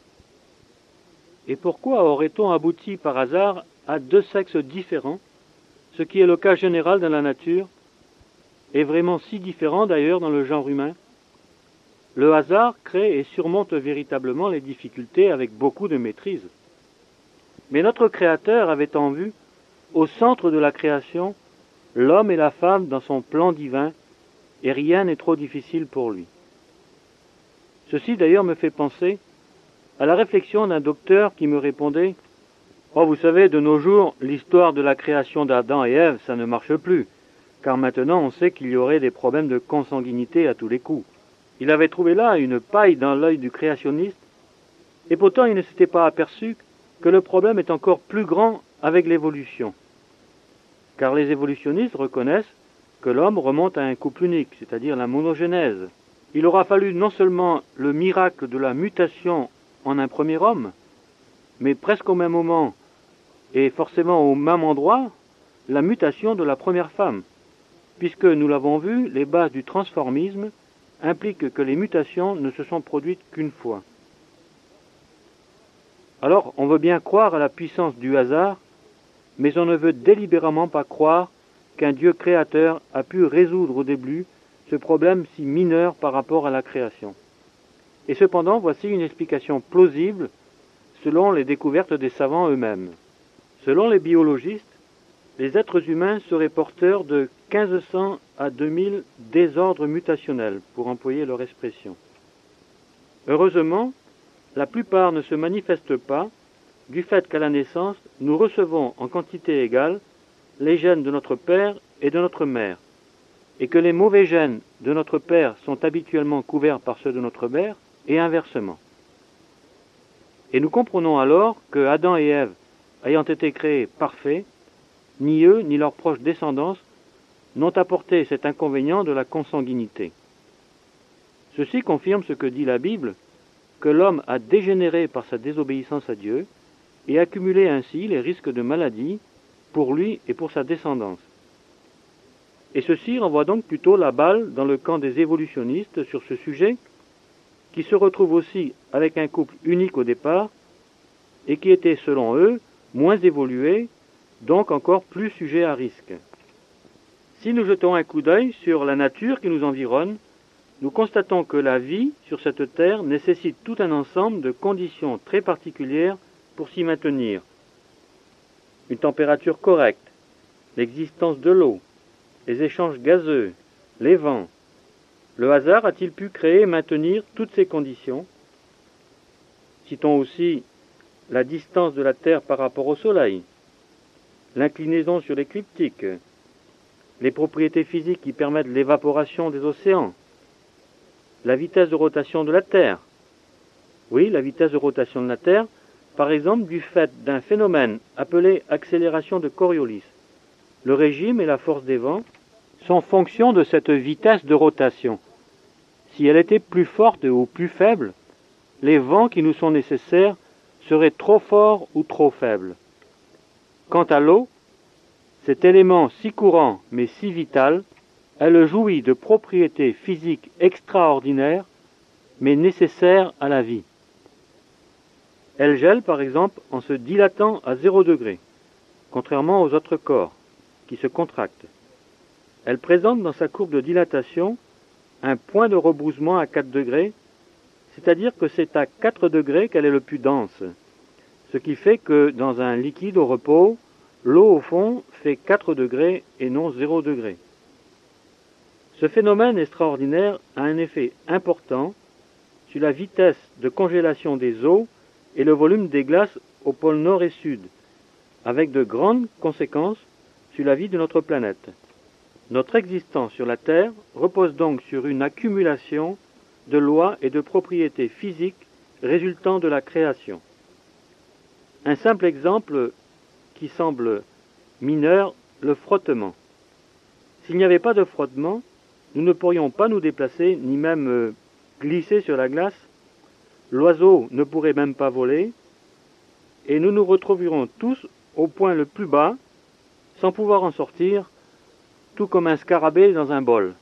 Et pourquoi aurait-on abouti par hasard à 2 sexes différents, ce qui est le cas général dans la nature, et vraiment si différent d'ailleurs dans le genre humain? Le hasard crée et surmonte véritablement les difficultés avec beaucoup de maîtrise. Mais notre Créateur avait en vue, au centre de la création, l'homme et la femme dans son plan divin, et rien n'est trop difficile pour lui. Ceci d'ailleurs me fait penser à la réflexion d'un docteur qui me répondait « Oh, vous savez, de nos jours, l'histoire de la création d'Adam et Ève, ça ne marche plus, car maintenant on sait qu'il y aurait des problèmes de consanguinité à tous les coups. » Il avait trouvé là une paille dans l'œil du créationniste, et pourtant il ne s'était pas aperçu que le problème est encore plus grand avec l'évolution. Car les évolutionnistes reconnaissent que l'homme remonte à un couple unique, c'est-à-dire la monogénèse. Il aura fallu non seulement le miracle de la mutation en un premier homme, mais presque au même moment, et forcément au même endroit, la mutation de la première femme, puisque, nous l'avons vu, les bases du transformisme impliquent que les mutations ne se sont produites qu'une fois. Alors, on veut bien croire à la puissance du hasard, mais on ne veut délibérément pas croire qu'un Dieu créateur a pu résoudre au début ce problème si mineur par rapport à la création. Et cependant, voici une explication plausible selon les découvertes des savants eux-mêmes. Selon les biologistes, les êtres humains seraient porteurs de 1500 à 2000 désordres mutationnels, pour employer leur expression. Heureusement, la plupart ne se manifestent pas du fait qu'à la naissance, nous recevons en quantité égale les gènes de notre père et de notre mère, et que les mauvais gènes de notre père sont habituellement couverts par ceux de notre mère, et inversement. Et nous comprenons alors que Adam et Ève, ayant été créés parfaits, ni eux ni leurs proches descendants n'ont apporté cet inconvénient de la consanguinité. Ceci confirme ce que dit la Bible, que l'homme a dégénéré par sa désobéissance à Dieu et accumulé ainsi les risques de maladie pour lui et pour sa descendance. Et ceci renvoie donc plutôt la balle dans le camp des évolutionnistes sur ce sujet, qui se retrouve aussi avec un couple unique au départ et qui était, selon eux, moins évolué, donc encore plus sujet à risque. Si nous jetons un coup d'œil sur la nature qui nous environne, nous constatons que la vie sur cette terre nécessite tout un ensemble de conditions très particulières pour s'y maintenir. Une température correcte, l'existence de l'eau, les échanges gazeux, les vents. Le hasard a-t-il pu créer et maintenir toutes ces conditions? Citons aussi la distance de la Terre par rapport au Soleil, l'inclinaison sur l'écliptique, les propriétés physiques qui permettent l'évaporation des océans, la vitesse de rotation de la Terre. Oui, la vitesse de rotation de la Terre, par exemple du fait d'un phénomène appelé accélération de Coriolis. Le régime et la force des vents sont fonction de cette vitesse de rotation. Si elle était plus forte ou plus faible, les vents qui nous sont nécessaires seraient trop forts ou trop faibles. Quant à l'eau, cet élément si courant mais si vital, elle jouit de propriétés physiques extraordinaires mais nécessaires à la vie. Elle gèle par exemple en se dilatant à 0 degré, contrairement aux autres corps qui se contractent. Elle présente dans sa courbe de dilatation un point de rebroussement à 4 degrés, c'est-à-dire que c'est à 4 degrés qu'elle est le plus dense, ce qui fait que dans un liquide au repos, l'eau au fond fait 4 degrés et non 0 degré. Ce phénomène extraordinaire a un effet important sur la vitesse de congélation des eaux et le volume des glaces au pôle nord et sud, avec de grandes conséquences sur la vie de notre planète. Notre existence sur la Terre repose donc sur une accumulation de lois et de propriétés physiques résultant de la création. Un simple exemple qui semble mineur, le frottement. S'il n'y avait pas de frottement, nous ne pourrions pas nous déplacer, ni même glisser sur la glace. L'oiseau ne pourrait même pas voler, et nous nous retrouverions tous au point le plus bas, sans pouvoir en sortir, tout comme un scarabée dans un bol.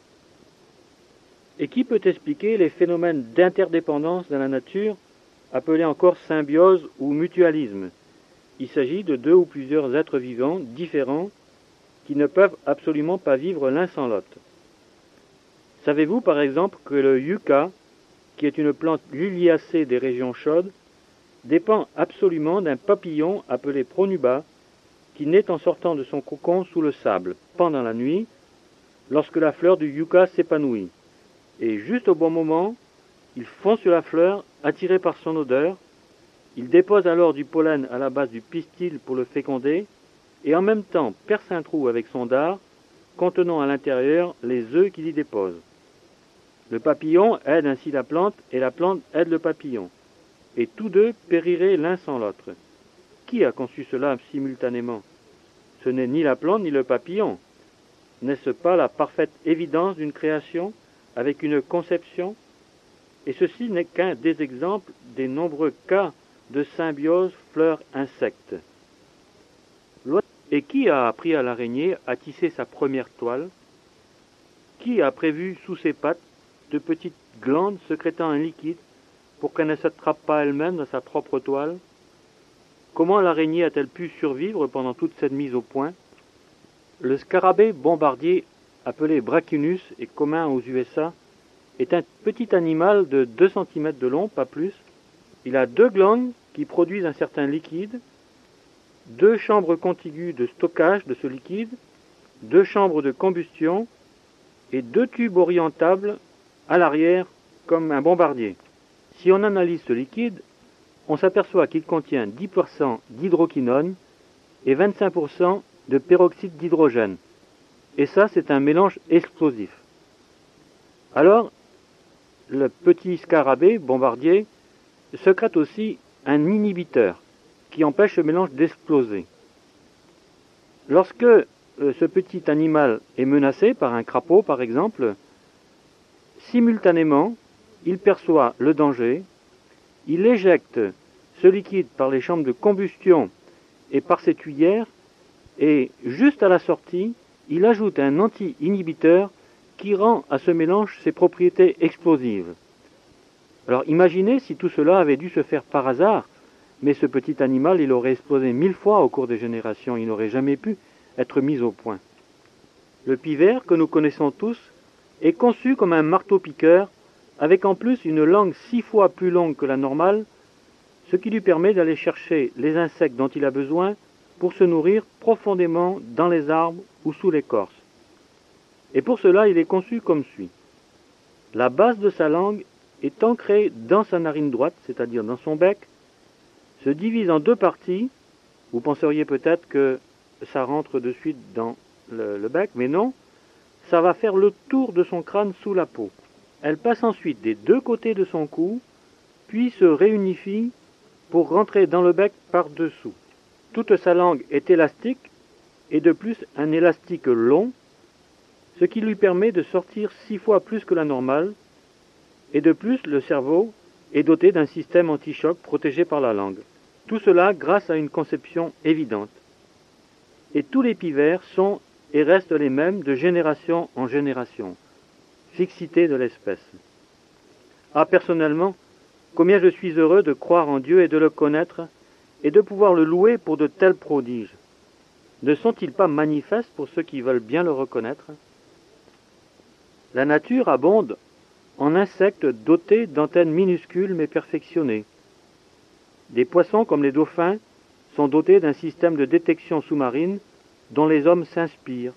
Et qui peut expliquer les phénomènes d'interdépendance dans la nature, appelés encore symbiose ou mutualisme? Il s'agit de deux ou plusieurs êtres vivants différents qui ne peuvent absolument pas vivre l'un sans l'autre. Savez-vous par exemple que le yucca, qui est une plante liliacée des régions chaudes, dépend absolument d'un papillon appelé pronuba, qui naît en sortant de son cocon sous le sable, pendant la nuit, lorsque la fleur du yucca s'épanouit. Et juste au bon moment, il fond sur la fleur, attiré par son odeur. Il dépose alors du pollen à la base du pistil pour le féconder, et en même temps perce un trou avec son dard, contenant à l'intérieur les œufs qu'il y dépose. Le papillon aide ainsi la plante, et la plante aide le papillon. Et tous deux périraient l'un sans l'autre. Qui a conçu cela simultanément? Ce n'est ni la plante ni le papillon. N'est-ce pas la parfaite évidence d'une création avec une conception? Et ceci n'est qu'un des exemples des nombreux cas de symbiose fleur-insecte. Et qui a appris à l'araignée à tisser sa première toile? Qui a prévu sous ses pattes de petites glandes sécrétant un liquide pour qu'elle ne s'attrape pas elle-même dans sa propre toile? Comment l'araignée a-t-elle pu survivre pendant toute cette mise au point? Le scarabée bombardier, appelé Brachinus et commun aux USA, est un petit animal de 2 cm de long, pas plus. Il a 2 glandes qui produisent un certain liquide, 2 chambres contiguës de stockage de ce liquide, 2 chambres de combustion et 2 tubes orientables à l'arrière comme un bombardier. Si on analyse ce liquide, on s'aperçoit qu'il contient 10% d'hydroquinone et 25% de peroxyde d'hydrogène. Et ça, c'est un mélange explosif. Alors, le petit scarabée bombardier sécrète aussi un inhibiteur qui empêche le mélange d'exploser. Lorsque ce petit animal est menacé par un crapaud, par exemple, simultanément, il perçoit le danger, il éjecte ce liquide par les chambres de combustion et par ses tuyères, et juste à la sortie, il ajoute un anti-inhibiteur qui rend à ce mélange ses propriétés explosives. Alors imaginez si tout cela avait dû se faire par hasard, mais ce petit animal, il aurait explosé 1000 fois au cours des générations, il n'aurait jamais pu être mis au point. Le pivert, que nous connaissons tous, est conçu comme un marteau-piqueur, avec en plus une langue 6 fois plus longue que la normale, ce qui lui permet d'aller chercher les insectes dont il a besoin pour se nourrir profondément dans les arbres ou sous l'écorce. Et pour cela, il est conçu comme suit. La base de sa langue est ancrée dans sa narine droite, c'est-à-dire dans son bec, se divise en 2 parties. Vous penseriez peut-être que ça rentre de suite dans le bec, mais non, ça va faire le tour de son crâne sous la peau. Elle passe ensuite des 2 côtés de son cou, puis se réunifie pour rentrer dans le bec par-dessous. Toute sa langue est élastique, et de plus un élastique long, ce qui lui permet de sortir 6 fois plus que la normale, et de plus le cerveau est doté d'un système anti-choc protégé par la langue. Tout cela grâce à une conception évidente. Et tous les pivers sont et restent les mêmes de génération en génération. Fixité de l'espèce. Ah, personnellement, combien je suis heureux de croire en Dieu et de le connaître, et de pouvoir le louer pour de tels prodiges. Ne sont-ils pas manifestes pour ceux qui veulent bien le reconnaître? La nature abonde en insectes dotés d'antennes minuscules mais perfectionnées. Des poissons comme les dauphins sont dotés d'un système de détection sous-marine dont les hommes s'inspirent.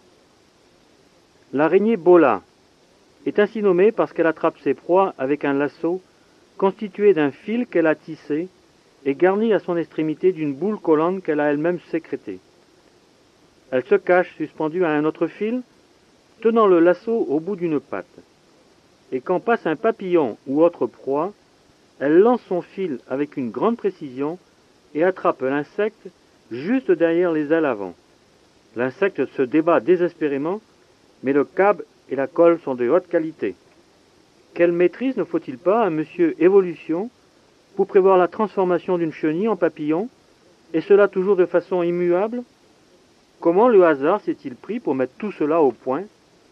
L'araignée bola est ainsi nommée parce qu'elle attrape ses proies avec un lasso constituée d'un fil qu'elle a tissé et garnie à son extrémité d'une boule collante qu'elle a elle-même sécrétée. Elle se cache suspendue à un autre fil, tenant le lasso au bout d'une patte. Et quand passe un papillon ou autre proie, elle lance son fil avec une grande précision et attrape l'insecte juste derrière les ailes avant. L'insecte se débat désespérément, mais le câble et la colle sont de haute qualité. Quelle maîtrise ne faut-il pas à Monsieur Évolution pour prévoir la transformation d'une chenille en papillon, et cela toujours de façon immuable? Comment le hasard s'est-il pris pour mettre tout cela au point?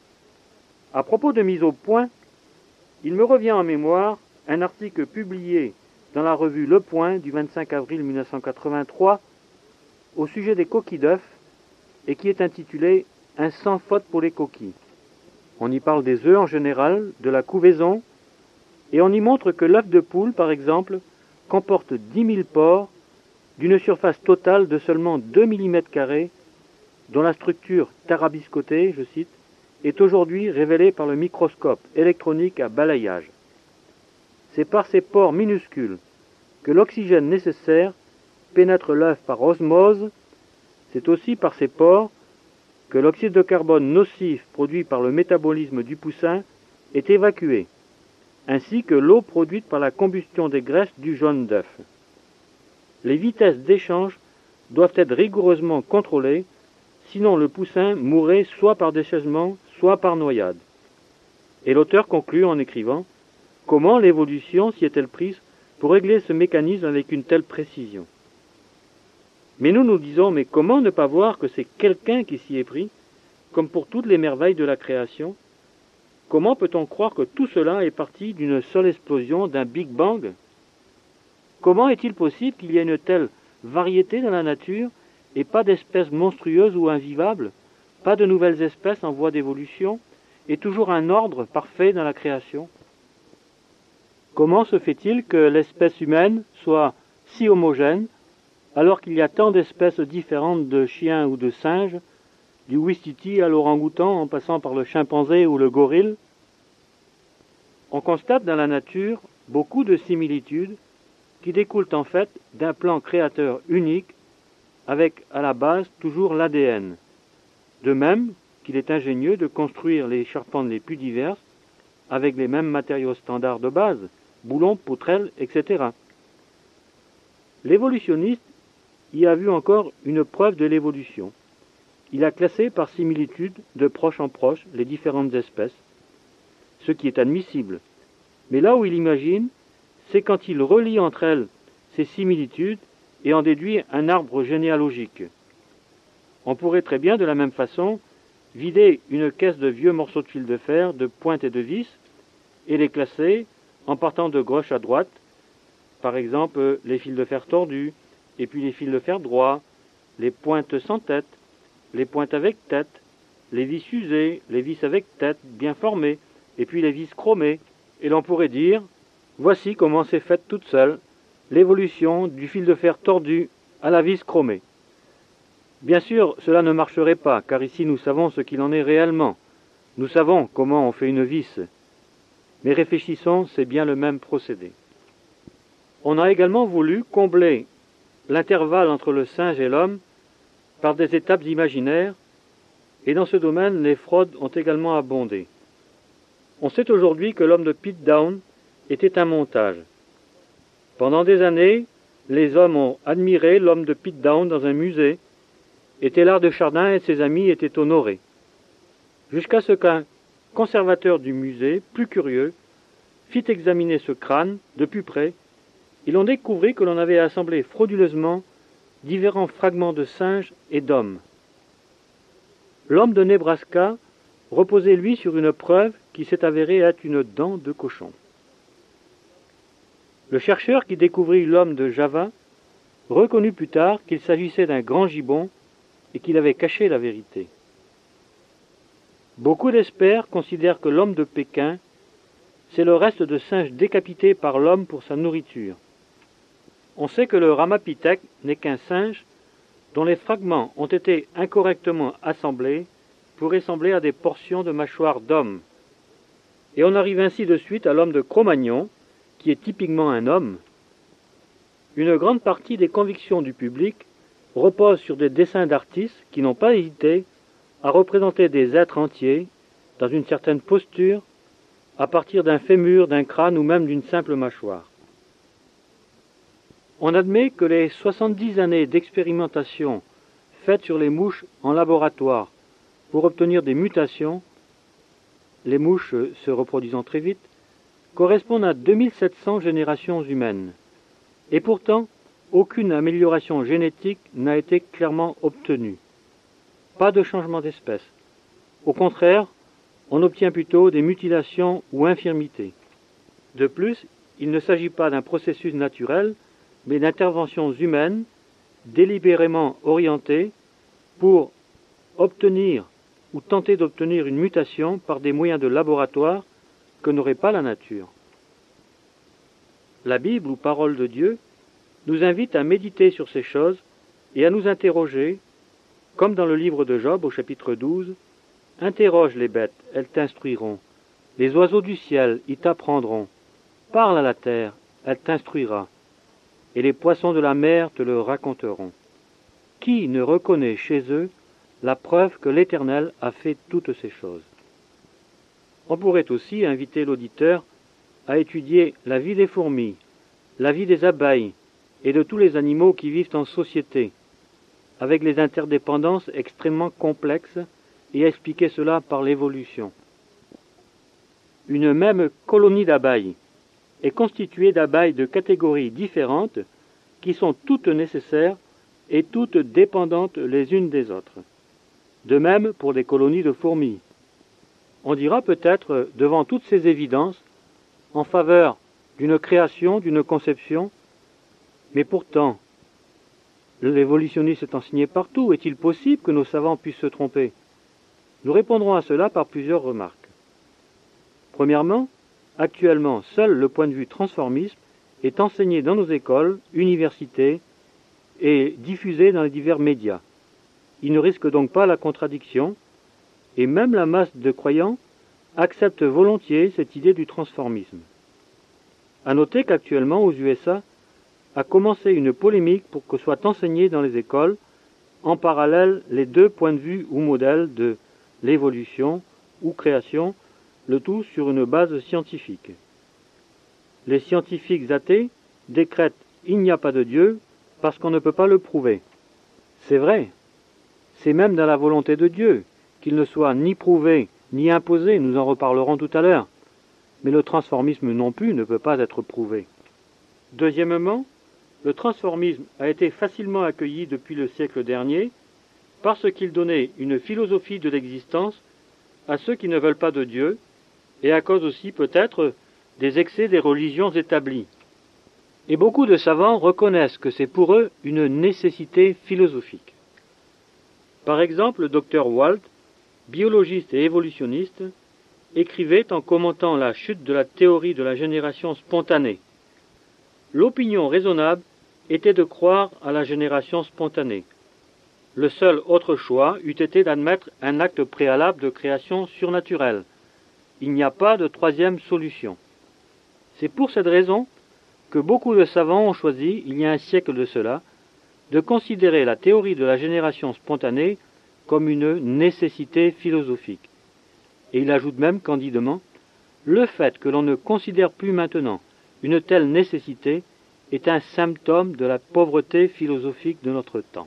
À propos de mise au point, il me revient en mémoire un article publié dans la revue Le Point du 25 avril 1983 au sujet des coquilles d'œufs et qui est intitulé « Un sans faute pour les coquilles ». On y parle des œufs en général, de la couvaison, et on y montre que l'œuf de poule, par exemple, comporte 10 000 pores d'une surface totale de seulement 2 mm², dont la structure tarabiscotée, je cite, est aujourd'hui révélée par le microscope électronique à balayage. C'est par ces pores minuscules que l'oxygène nécessaire pénètre l'œuf par osmose. C'est aussi par ces pores que l'oxyde de carbone nocif produit par le métabolisme du poussin est évacué, ainsi que l'eau produite par la combustion des graisses du jaune d'œuf. Les vitesses d'échange doivent être rigoureusement contrôlées, sinon le poussin mourrait soit par déchaînement, soit par noyade. Et l'auteur conclut en écrivant « Comment l'évolution s'y est-elle prise pour régler ce mécanisme avec une telle précision ?» Mais nous nous disons, mais comment ne pas voir que c'est quelqu'un qui s'y est pris, comme pour toutes les merveilles de la création? Comment peut-on croire que tout cela est parti d'une seule explosion, d'un Big Bang? Comment est-il possible qu'il y ait une telle variété dans la nature et pas d'espèces monstrueuses ou invivables, pas de nouvelles espèces en voie d'évolution, et toujours un ordre parfait dans la création? Comment se fait-il que l'espèce humaine soit si homogène, alors qu'il y a tant d'espèces différentes de chiens ou de singes, du ouistiti à l'orang-outan en passant par le chimpanzé ou le gorille? On constate dans la nature beaucoup de similitudes qui découlent en fait d'un plan créateur unique avec à la base toujours l'ADN. De même qu'il est ingénieux de construire les charpentes les plus diverses avec les mêmes matériaux standards de base, boulons, poutrelles, etc. L'évolutionniste y a vu encore une preuve de l'évolution. Il a classé par similitude de proche en proche les différentes espèces, ce qui est admissible. Mais là où il imagine, c'est quand il relie entre elles ces similitudes et en déduit un arbre généalogique. On pourrait très bien, de la même façon, vider une caisse de vieux morceaux de fil de fer, de pointes et de vis, et les classer en partant de gauche à droite, par exemple les fils de fer tordus, et puis les fils de fer droits, les pointes sans tête, les pointes avec tête, les vis usées, les vis avec tête bien formées, et puis les vis chromées. Et l'on pourrait dire, voici comment s'est faite toute seule l'évolution du fil de fer tordu à la vis chromée. Bien sûr, cela ne marcherait pas, car ici nous savons ce qu'il en est réellement. Nous savons comment on fait une vis. Mais réfléchissons, c'est bien le même procédé. On a également voulu combler l'intervalle entre le singe et l'homme par des étapes imaginaires, et dans ce domaine, les fraudes ont également abondé. On sait aujourd'hui que l'homme de Piltdown était un montage. Pendant des années, les hommes ont admiré l'homme de Piltdown dans un musée, et Teilhard de Chardin et ses amis étaient honorés. Jusqu'à ce qu'un conservateur du musée, plus curieux, fit examiner ce crâne de plus près, et l'on découvrit que l'on avait assemblé frauduleusement différents fragments de singes et d'hommes. L'homme de Nebraska reposait lui sur une preuve qui s'est avérée être une dent de cochon. Le chercheur qui découvrit l'homme de Java reconnut plus tard qu'il s'agissait d'un grand gibbon et qu'il avait caché la vérité. Beaucoup d'experts considèrent que l'homme de Pékin, c'est le reste de singes décapités par l'homme pour sa nourriture. On sait que le Ramapithèque n'est qu'un singe dont les fragments ont été incorrectement assemblés pour ressembler à des portions de mâchoire d'homme. Et on arrive ainsi de suite à l'homme de Cro-Magnon, qui est typiquement un homme, une grande partie des convictions du public repose sur des dessins d'artistes qui n'ont pas hésité à représenter des êtres entiers dans une certaine posture à partir d'un fémur, d'un crâne ou même d'une simple mâchoire. On admet que les 70 années d'expérimentation faites sur les mouches en laboratoire pour obtenir des mutations, les mouches se reproduisant très vite, correspondent à 2700 générations humaines. Et pourtant, aucune amélioration génétique n'a été clairement obtenue. Pas de changement d'espèce. Au contraire, on obtient plutôt des mutilations ou infirmités. De plus, il ne s'agit pas d'un processus naturel, mais d'interventions humaines délibérément orientées pour obtenir ou tenter d'obtenir une mutation par des moyens de laboratoire que n'aurait pas la nature. La Bible ou parole de Dieu nous invite à méditer sur ces choses et à nous interroger, comme dans le livre de Job au chapitre 12, « Interroge les bêtes, elles t'instruiront. Les oiseaux du ciel, ils t'apprendront. Parle à la terre, elle t'instruira. Et les poissons de la mer te le raconteront. Qui ne reconnaît chez eux la preuve que l'Éternel a fait toutes ces choses ?» On pourrait aussi inviter l'auditeur à étudier la vie des fourmis, la vie des abeilles et de tous les animaux qui vivent en société, avec les interdépendances extrêmement complexes, et expliquer cela par l'évolution. Une même colonie d'abeilles est constituée d'abeilles de catégories différentes qui sont toutes nécessaires et toutes dépendantes les unes des autres. De même pour les colonies de fourmis. On dira peut-être, devant toutes ces évidences, en faveur d'une création, d'une conception, mais pourtant, l'évolutionniste est enseigné partout. Est-il possible que nos savants puissent se tromper? Nous répondrons à cela par plusieurs remarques. Premièrement, actuellement, seul le point de vue transformisme est enseigné dans nos écoles, universités et diffusé dans les divers médias. Il ne risque donc pas la contradiction, et même la masse de croyants accepte volontiers cette idée du transformisme. À noter qu'actuellement, aux USA, a commencé une polémique pour que soient enseignés dans les écoles, en parallèle, les deux points de vue ou modèles de l'évolution ou création, le tout sur une base scientifique. Les scientifiques athées décrètent « il n'y a pas de Dieu » parce qu'on ne peut pas le prouver. C'est vrai, c'est même dans la volonté de Dieu qu'il ne soit ni prouvé ni imposé, nous en reparlerons tout à l'heure, mais le transformisme non plus ne peut pas être prouvé. Deuxièmement, le transformisme a été facilement accueilli depuis le siècle dernier parce qu'il donnait une philosophie de l'existence à ceux qui ne veulent pas de Dieu, et à cause aussi peut-être des excès des religions établies. Et beaucoup de savants reconnaissent que c'est pour eux une nécessité philosophique. Par exemple, le docteur Walt, biologiste et évolutionniste, écrivait en commentant la chute de la théorie de la génération spontanée. L'opinion raisonnable était de croire à la génération spontanée. Le seul autre choix eût été d'admettre un acte préalable de création surnaturelle. Il n'y a pas de troisième solution. C'est pour cette raison que beaucoup de savants ont choisi, il y a un siècle de cela, de considérer la théorie de la génération spontanée comme une nécessité philosophique. Et il ajoute même candidement, le fait que l'on ne considère plus maintenant une telle nécessité est un symptôme de la pauvreté philosophique de notre temps.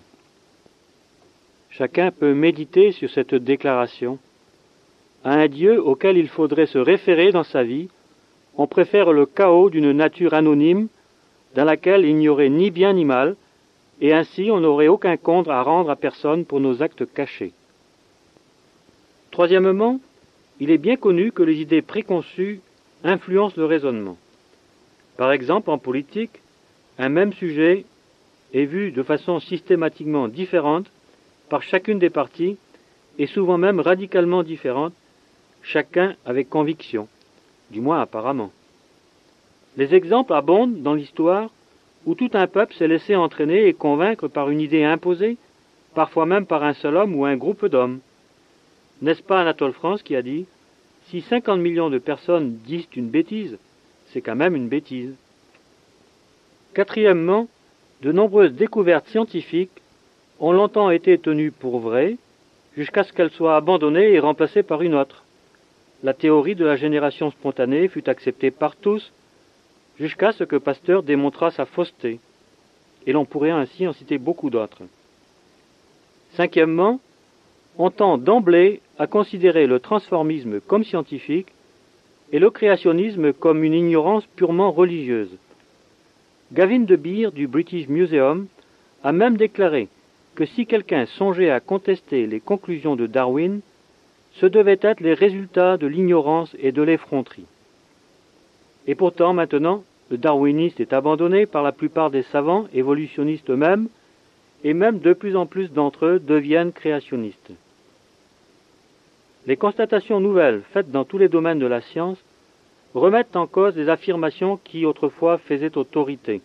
Chacun peut méditer sur cette déclaration. À un Dieu auquel il faudrait se référer dans sa vie, on préfère le chaos d'une nature anonyme dans laquelle il n'y aurait ni bien ni mal, et ainsi on n'aurait aucun compte à rendre à personne pour nos actes cachés. Troisièmement, il est bien connu que les idées préconçues influencent le raisonnement. Par exemple, en politique, un même sujet est vu de façon systématiquement différente par chacune des parties et souvent même radicalement différente, chacun avec conviction, du moins apparemment. Les exemples abondent dans l'histoire où tout un peuple s'est laissé entraîner et convaincre par une idée imposée, parfois même par un seul homme ou un groupe d'hommes. N'est-ce pas Anatole France qui a dit « Si 50 millions de personnes disent une bêtise, c'est quand même une bêtise. Quatrièmement, de nombreuses découvertes scientifiques ont longtemps été tenues pour vraies, jusqu'à ce qu'elles soient abandonnées et remplacées par une autre. La théorie de la génération spontanée fut acceptée par tous, jusqu'à ce que Pasteur démontra sa fausseté, et l'on pourrait ainsi en citer beaucoup d'autres. Cinquièmement, on tend d'emblée à considérer le transformisme comme scientifique et le créationnisme comme une ignorance purement religieuse. Gavin de Beer du British Museum a même déclaré que si quelqu'un songeait à contester les conclusions de Darwin, ce devaient être les résultats de l'ignorance et de l'effronterie. Et pourtant, maintenant, le darwinisme est abandonné par la plupart des savants évolutionnistes eux-mêmes, et même de plus en plus d'entre eux deviennent créationnistes. Les constatations nouvelles faites dans tous les domaines de la science remettent en cause des affirmations qui autrefois faisaient autorité.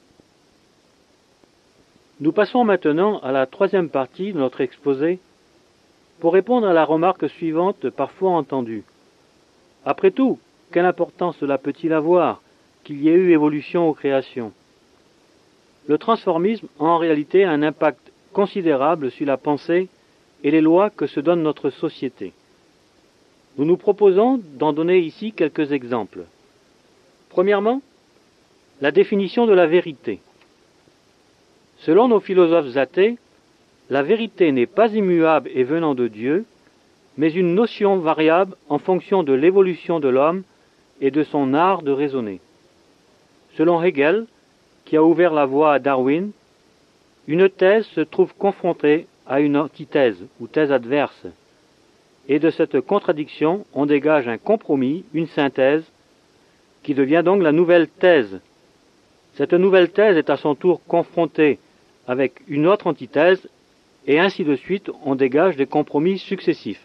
Nous passons maintenant à la troisième partie de notre exposé pour répondre à la remarque suivante parfois entendue. Après tout, quelle importance cela peut-il avoir qu'il y ait eu évolution ou création? Le transformisme a en réalité un impact considérable sur la pensée et les lois que se donne notre société. Nous nous proposons d'en donner ici quelques exemples. Premièrement, la définition de la vérité. Selon nos philosophes athées, la vérité n'est pas immuable et venant de Dieu, mais une notion variable en fonction de l'évolution de l'homme et de son art de raisonner. Selon Hegel, qui a ouvert la voie à Darwin, une thèse se trouve confrontée à une antithèse ou thèse adverse, et de cette contradiction, on dégage un compromis, une synthèse, qui devient donc la nouvelle thèse. Cette nouvelle thèse est à son tour confrontée avec une autre antithèse, et ainsi de suite, on dégage des compromis successifs.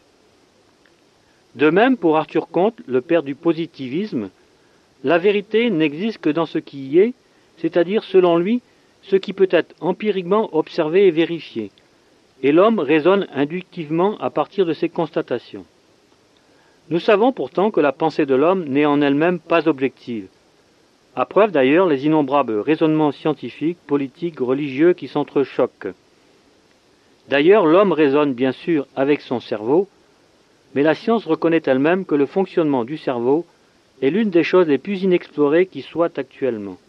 De même, pour Arthur Comte, le père du positivisme, la vérité n'existe que dans ce qui y est, c'est-à-dire, selon lui, ce qui peut être empiriquement observé et vérifié, et l'homme raisonne inductivement à partir de ces constatations. Nous savons pourtant que la pensée de l'homme n'est en elle-même pas objective, à preuve d'ailleurs les innombrables raisonnements scientifiques, politiques, religieux qui s'entrechoquent. D'ailleurs, l'homme raisonne bien sûr avec son cerveau, mais la science reconnaît elle-même que le fonctionnement du cerveau est l'une des choses les plus inexplorées qui soient actuellement.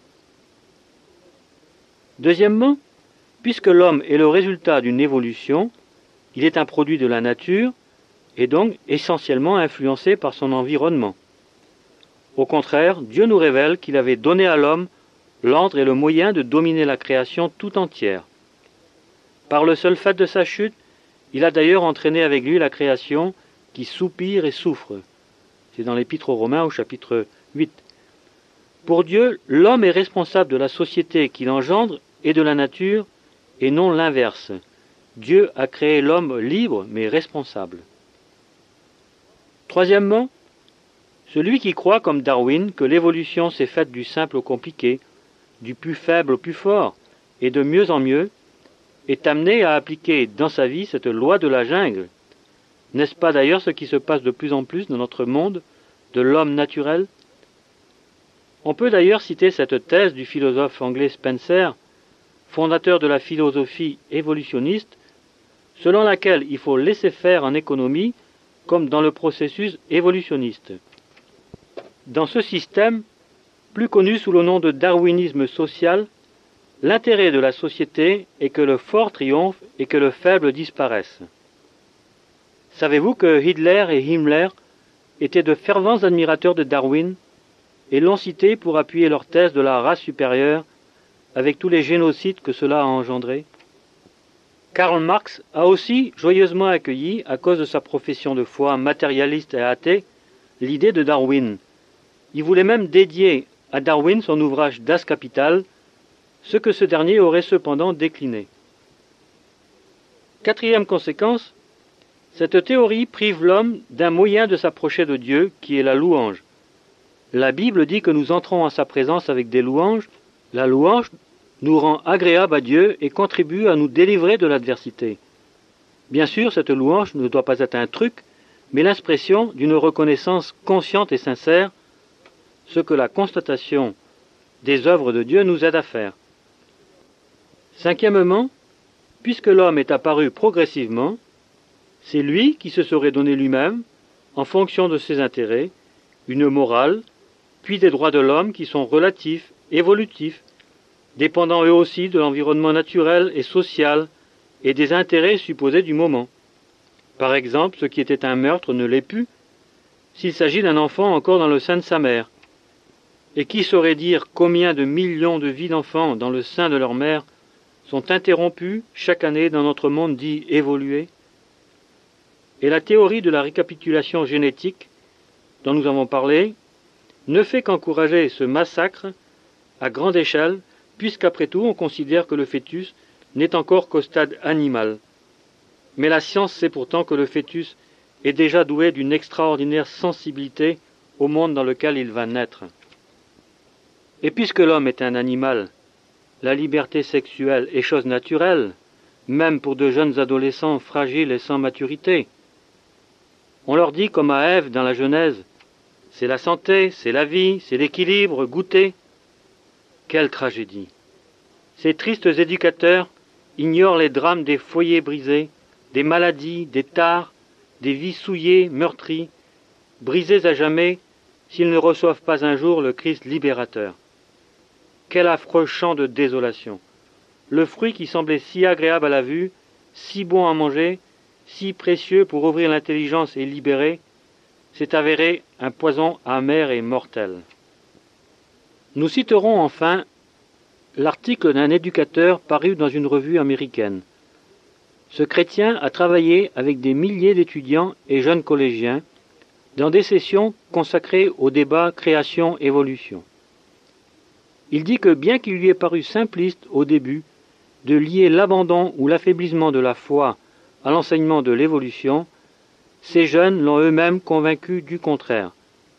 Deuxièmement, puisque l'homme est le résultat d'une évolution, il est un produit de la nature et donc essentiellement influencé par son environnement. Au contraire, Dieu nous révèle qu'il avait donné à l'homme l'ordre et le moyen de dominer la création tout entière. Par le seul fait de sa chute, il a d'ailleurs entraîné avec lui la création qui soupire et souffre. C'est dans l'Épître aux Romains au chapitre 8. Pour Dieu, l'homme est responsable de la société qu'il engendre et de la nature, et non l'inverse. Dieu a créé l'homme libre mais responsable. Troisièmement, celui qui croit comme Darwin que l'évolution s'est faite du simple au compliqué, du plus faible au plus fort, et de mieux en mieux, est amené à appliquer dans sa vie cette loi de la jungle. N'est-ce pas d'ailleurs ce qui se passe de plus en plus dans notre monde, de l'homme naturel? On peut d'ailleurs citer cette thèse du philosophe anglais Spencer, fondateur de la philosophie évolutionniste, selon laquelle il faut laisser faire en économie comme dans le processus évolutionniste. Dans ce système, plus connu sous le nom de darwinisme social, l'intérêt de la société est que le fort triomphe et que le faible disparaisse. Savez-vous que Hitler et Himmler étaient de fervents admirateurs de Darwin et l'ont cité pour appuyer leur thèse de la race supérieure avec tous les génocides que cela a engendrés? Karl Marx a aussi joyeusement accueilli, à cause de sa profession de foi matérialiste et athée, l'idée de Darwin. Il voulait même dédier à Darwin son ouvrage Das Kapital, ce que ce dernier aurait cependant décliné. Quatrième conséquence, cette théorie prive l'homme d'un moyen de s'approcher de Dieu, qui est la louange. La Bible dit que nous entrons en sa présence avec des louanges. La louange nous rend agréable à Dieu et contribue à nous délivrer de l'adversité. Bien sûr, cette louange ne doit pas être un truc, mais l'expression d'une reconnaissance consciente et sincère, ce que la constatation des œuvres de Dieu nous aide à faire. Cinquièmement, puisque l'homme est apparu progressivement, c'est lui qui se serait donné lui-même, en fonction de ses intérêts, une morale, puis des droits de l'homme qui sont relatifs, évolutifs, dépendant eux aussi de l'environnement naturel et social et des intérêts supposés du moment. Par exemple, ce qui était un meurtre ne l'est plus, s'il s'agit d'un enfant encore dans le sein de sa mère. Et qui saurait dire combien de millions de vies d'enfants dans le sein de leur mère sont interrompues chaque année dans notre monde dit évolué? Et la théorie de la récapitulation génétique, dont nous avons parlé, ne fait qu'encourager ce massacre à grande échelle, puisqu'après tout on considère que le fœtus n'est encore qu'au stade animal. Mais la science sait pourtant que le fœtus est déjà doué d'une extraordinaire sensibilité au monde dans lequel il va naître. Et puisque l'homme est un animal, la liberté sexuelle est chose naturelle, même pour de jeunes adolescents fragiles et sans maturité. On leur dit comme à Ève dans la Genèse, c'est la santé, c'est la vie, c'est l'équilibre, goûter. Quelle tragédie! Ces tristes éducateurs ignorent les drames des foyers brisés, des maladies, des tares, des vies souillées, meurtries, brisées à jamais s'ils ne reçoivent pas un jour le Christ libérateur. Quel affreux champ de désolation! Le fruit qui semblait si agréable à la vue, si bon à manger, si précieux pour ouvrir l'intelligence et libérer, s'est avéré un poison amer et mortel. Nous citerons enfin l'article d'un éducateur paru dans une revue américaine. Ce chrétien a travaillé avec des milliers d'étudiants et jeunes collégiens dans des sessions consacrées au débat création-évolution. Il dit que bien qu'il lui ait paru simpliste au début de lier l'abandon ou l'affaiblissement de la foi à l'enseignement de l'évolution, ces jeunes l'ont eux-mêmes convaincu du contraire.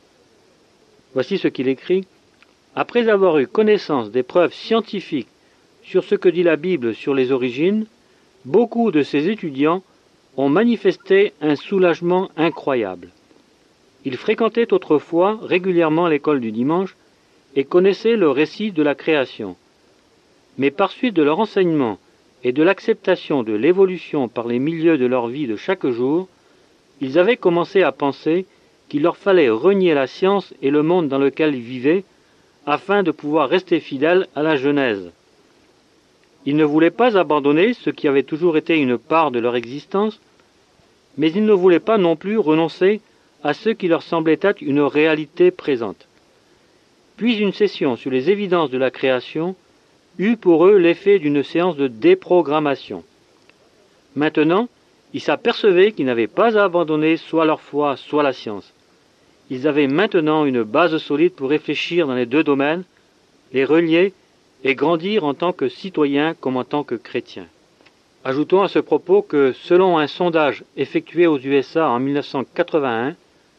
Voici ce qu'il écrit. Après avoir eu connaissance des preuves scientifiques sur ce que dit la Bible sur les origines, beaucoup de ces étudiants ont manifesté un soulagement incroyable. Ils fréquentaient autrefois régulièrement l'école du dimanche et connaissaient le récit de la création. Mais par suite de leur enseignement et de l'acceptation de l'évolution par les milieux de leur vie de chaque jour, ils avaient commencé à penser qu'il leur fallait renier la science et le monde dans lequel ils vivaient afin de pouvoir rester fidèles à la Genèse. Ils ne voulaient pas abandonner ce qui avait toujours été une part de leur existence, mais ils ne voulaient pas non plus renoncer à ce qui leur semblait être une réalité présente. Puis une session sur les évidences de la création eut pour eux l'effet d'une séance de déprogrammation. Maintenant, ils s'apercevaient qu'ils n'avaient pas à abandonner soit leur foi, soit la science. Ils avaient maintenant une base solide pour réfléchir dans les deux domaines, les relier et grandir en tant que citoyens comme en tant que chrétiens. Ajoutons à ce propos que, selon un sondage effectué aux USA en 1981,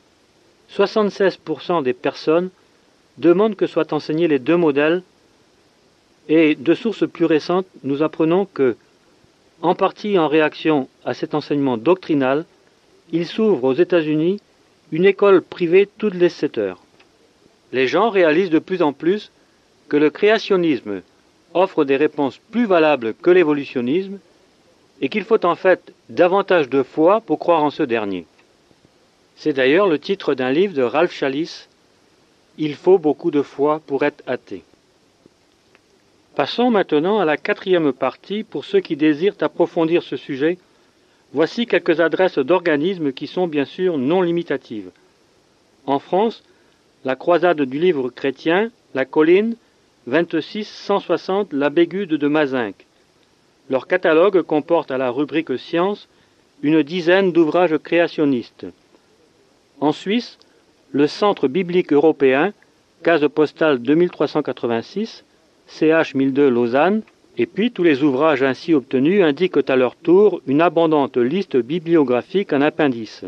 76% des personnes demandent que soient enseignés les deux modèles, et de sources plus récentes, nous apprenons que, en partie en réaction à cet enseignement doctrinal, il s'ouvre aux États-Unis une école privée toutes les 7 heures. Les gens réalisent de plus en plus que le créationnisme offre des réponses plus valables que l'évolutionnisme et qu'il faut en fait davantage de foi pour croire en ce dernier. C'est d'ailleurs le titre d'un livre de Ralph Challis, « Il faut beaucoup de foi pour être athée ». Passons maintenant à la 4e partie. Pour ceux qui désirent approfondir ce sujet, voici quelques adresses d'organismes qui sont bien sûr non limitatives. En France, la Croisade du Livre chrétien, la Colline, 26 160 La Bégude de Mazinc. Leur catalogue comporte à la rubrique Sciences une dizaine d'ouvrages créationnistes. En Suisse, le Centre biblique européen, case postale 2386, CH 1002 Lausanne, et puis tous les ouvrages ainsi obtenus indiquent à leur tour une abondante liste bibliographique en appendice.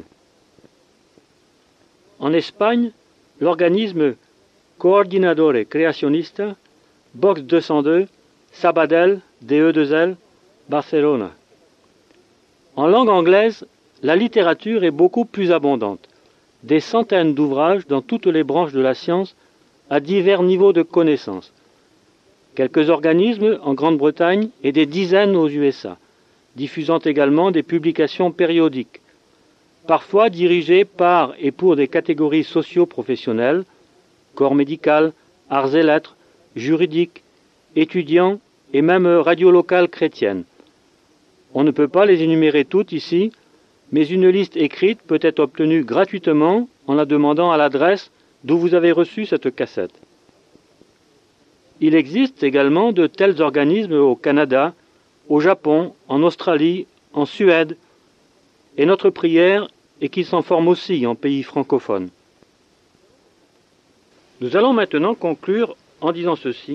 En Espagne, l'organisme Coordinadore Creacionista, Box 202, Sabadell, DE2L, Barcelone. En langue anglaise, la littérature est beaucoup plus abondante. Des centaines d'ouvrages dans toutes les branches de la science à divers niveaux de connaissance. Quelques organismes en Grande-Bretagne et des dizaines aux USA, diffusant également des publications périodiques, parfois dirigées par et pour des catégories socio-professionnelles, corps médical, arts et lettres, juridiques, étudiants et même radio locale chrétienne. On ne peut pas les énumérer toutes ici, mais une liste écrite peut être obtenue gratuitement en la demandant à l'adresse d'où vous avez reçu cette cassette. Il existe également de tels organismes au Canada, au Japon, en Australie, en Suède, et notre prière est qu'ils s'en forment aussi en pays francophones. Nous allons maintenant conclure en disant ceci.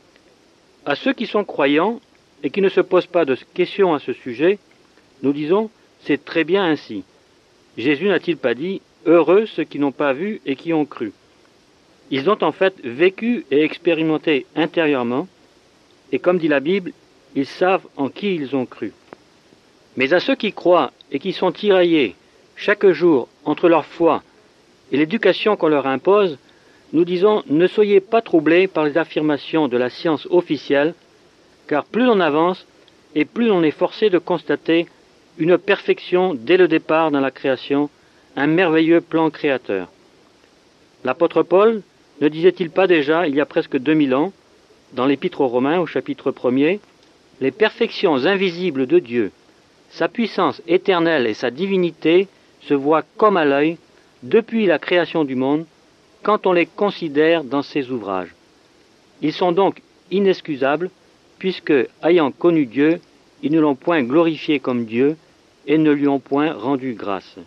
À ceux qui sont croyants et qui ne se posent pas de questions à ce sujet, nous disons, c'est très bien ainsi. Jésus n'a-t-il pas dit, heureux ceux qui n'ont pas vu et qui ont cru? Ils ont en fait vécu et expérimenté intérieurement, et comme dit la Bible, ils savent en qui ils ont cru. Mais à ceux qui croient et qui sont tiraillés chaque jour entre leur foi et l'éducation qu'on leur impose, nous disons, ne soyez pas troublés par les affirmations de la science officielle, car plus on avance et plus on est forcé de constater une perfection dès le départ dans la création, un merveilleux plan créateur. L'apôtre Paul ne disait-il pas déjà, il y a presque 2000 ans, dans l'Épître aux Romains au chapitre 1er, les perfections invisibles de Dieu, sa puissance éternelle et sa divinité se voient comme à l'œil depuis la création du monde, quand on les considère dans ses ouvrages. Ils sont donc inexcusables, puisque, ayant connu Dieu, ils ne l'ont point glorifié comme Dieu et ne lui ont point rendu grâce.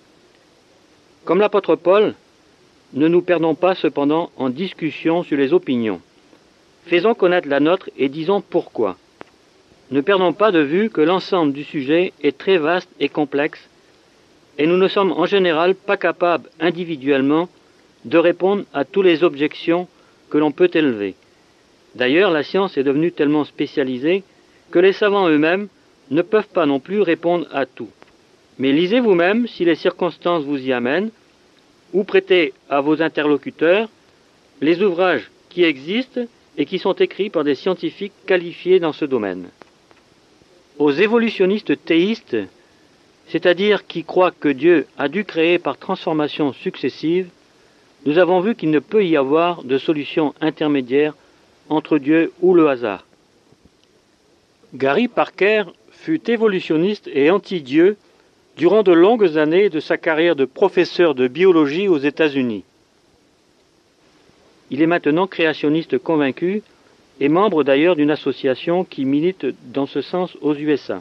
Comme l'apôtre Paul, ne nous perdons pas cependant en discussion sur les opinions. Faisons connaître la nôtre et disons pourquoi. Ne perdons pas de vue que l'ensemble du sujet est très vaste et complexe, et nous ne sommes en général pas capables individuellement de répondre à toutes les objections que l'on peut élever. D'ailleurs, la science est devenue tellement spécialisée que les savants eux-mêmes ne peuvent pas non plus répondre à tout. Mais lisez vous-même si les circonstances vous y amènent, ou prêtez à vos interlocuteurs les ouvrages qui existent et qui sont écrits par des scientifiques qualifiés dans ce domaine. Aux évolutionnistes théistes, c'est-à-dire qui croient que Dieu a dû créer par transformations successives, nous avons vu qu'il ne peut y avoir de solution intermédiaire entre Dieu ou le hasard. Gary Parker fut évolutionniste et anti-Dieu durant de longues années de sa carrière de professeur de biologie aux États-Unis. Il est maintenant créationniste convaincu et membre d'ailleurs d'une association qui milite dans ce sens aux USA.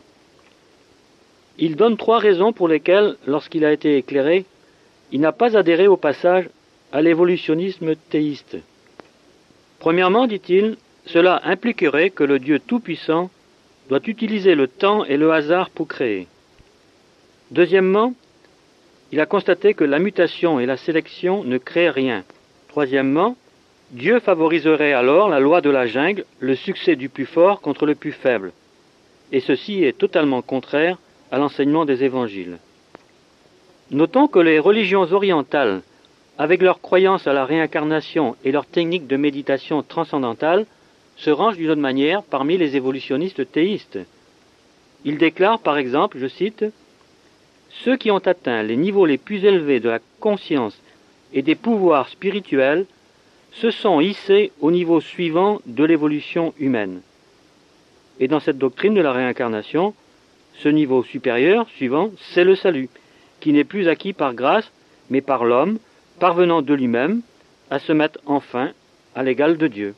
Il donne 3 raisons pour lesquelles, lorsqu'il a été éclairé, il n'a pas adhéré au passage à l'évolutionnisme théiste. Premièrement, dit-il, cela impliquerait que le Dieu Tout-Puissant doit utiliser le temps et le hasard pour créer. Deuxièmement, il a constaté que la mutation et la sélection ne créent rien. Troisièmement, Dieu favoriserait alors la loi de la jungle, le succès du plus fort contre le plus faible. Et ceci est totalement contraire à l'enseignement des évangiles. Notons que les religions orientales, avec leur croyance à la réincarnation et leur technique de méditation transcendantale, se rangent d'une autre manière parmi les évolutionnistes théistes. Ils déclarent par exemple, je cite, « Ceux qui ont atteint les niveaux les plus élevés de la conscience et des pouvoirs spirituels se sont hissés au niveau suivant de l'évolution humaine. » Et dans cette doctrine de la réincarnation, ce niveau supérieur, suivant, c'est le salut, qui n'est plus acquis par grâce, mais par l'homme, parvenant de lui-même à se mettre enfin à l'égal de Dieu.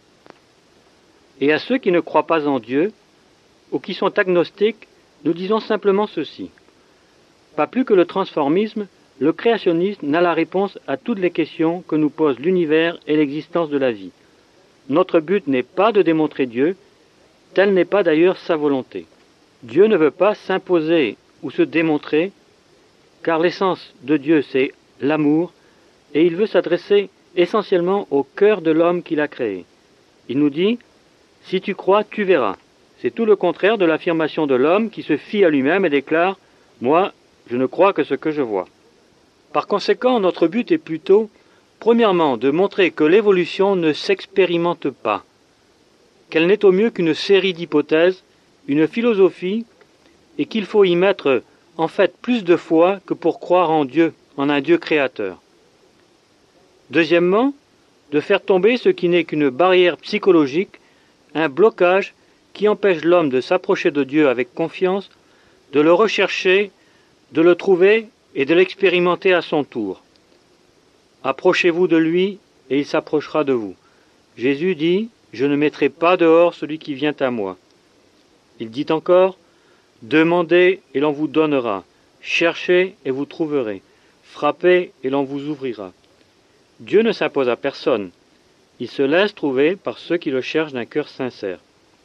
Et à ceux qui ne croient pas en Dieu, ou qui sont agnostiques, nous disons simplement ceci. Pas plus que le transformisme, le créationnisme n'a la réponse à toutes les questions que nous pose l'univers et l'existence de la vie. Notre but n'est pas de démontrer Dieu, telle n'est pas d'ailleurs sa volonté. Dieu ne veut pas s'imposer ou se démontrer, car l'essence de Dieu c'est l'amour, et il veut s'adresser essentiellement au cœur de l'homme qu'il a créé. Il nous dit, « Si tu crois, tu verras ». C'est tout le contraire de l'affirmation de l'homme qui se fie à lui-même et déclare « Moi, je ne crois que ce que je vois ». Par conséquent, notre but est plutôt Premièrement, de montrer que l'évolution ne s'expérimente pas, qu'elle n'est au mieux qu'une série d'hypothèses, une philosophie, et qu'il faut y mettre en fait plus de foi que pour croire en Dieu, en un Dieu créateur. Deuxièmement, de faire tomber ce qui n'est qu'une barrière psychologique, un blocage qui empêche l'homme de s'approcher de Dieu avec confiance, de le rechercher, de le trouver et de l'expérimenter à son tour. Approchez-vous de lui et il s'approchera de vous. Jésus dit, « Je ne mettrai pas dehors celui qui vient à moi. » Il dit encore, « Demandez et l'on vous donnera, cherchez et vous trouverez, frappez et l'on vous ouvrira. » Dieu ne s'impose à personne, il se laisse trouver par ceux qui le cherchent d'un cœur sincère.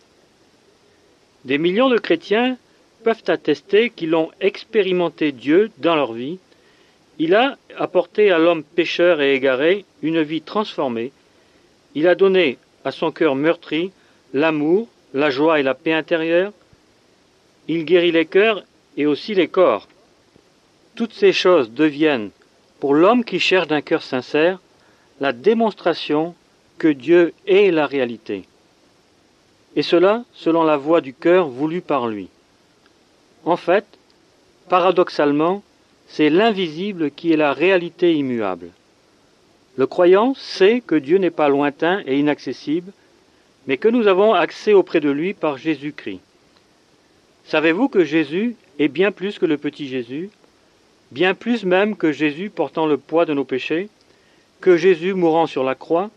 Des millions de chrétiens peuvent attester qu'ils ont expérimenté Dieu dans leur vie. Il a apporté à l'homme pécheur et égaré une vie transformée. Il a donné à son cœur meurtri l'amour, la joie et la paix intérieure. Il guérit les cœurs et aussi les corps. Toutes ces choses deviennent, pour l'homme qui cherche d'un cœur sincère, la démonstration que Dieu est la réalité. Et cela selon la voie du cœur voulue par lui. En fait, paradoxalement, c'est l'invisible qui est la réalité immuable. Le croyant sait que Dieu n'est pas lointain et inaccessible, mais que nous avons accès auprès de lui par Jésus-Christ. Savez-vous que Jésus est bien plus que le petit Jésus, bien plus même que Jésus portant le poids de nos péchés, que Jésus mourant sur la croix?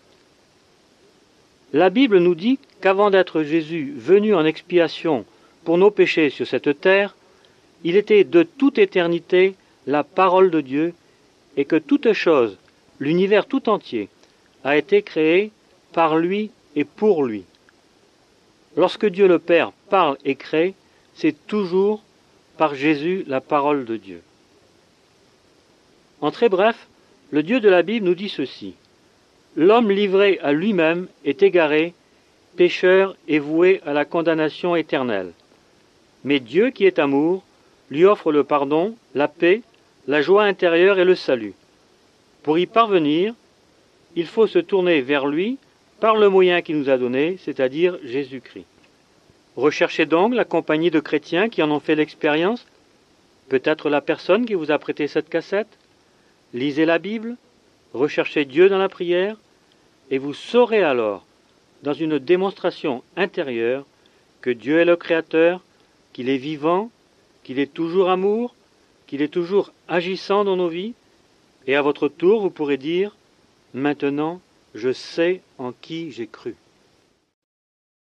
La Bible nous dit qu'avant d'être Jésus venu en expiation pour nos péchés sur cette terre, il était de toute éternité la parole de Dieu et que toute chose, l'univers tout entier, a été créé par lui et pour lui. Lorsque Dieu le Père parle et crée, c'est toujours par Jésus la parole de Dieu. En très bref, le Dieu de la Bible nous dit ceci. L'homme livré à lui-même est égaré, pécheur et voué à la condamnation éternelle. Mais Dieu qui est amour lui offre le pardon, la paix, la joie intérieure et le salut. Pour y parvenir, il faut se tourner vers lui par le moyen qu'il nous a donné, c'est-à-dire Jésus-Christ. Recherchez donc la compagnie de chrétiens qui en ont fait l'expérience, peut-être la personne qui vous a prêté cette cassette. Lisez la Bible, recherchez Dieu dans la prière, et vous saurez alors, dans une démonstration intérieure, que Dieu est le Créateur, qu'il est vivant, qu'il est toujours amour, qu'il est toujours agissant dans nos vies, et à votre tour vous pourrez dire « Maintenant, je sais en qui j'ai cru ».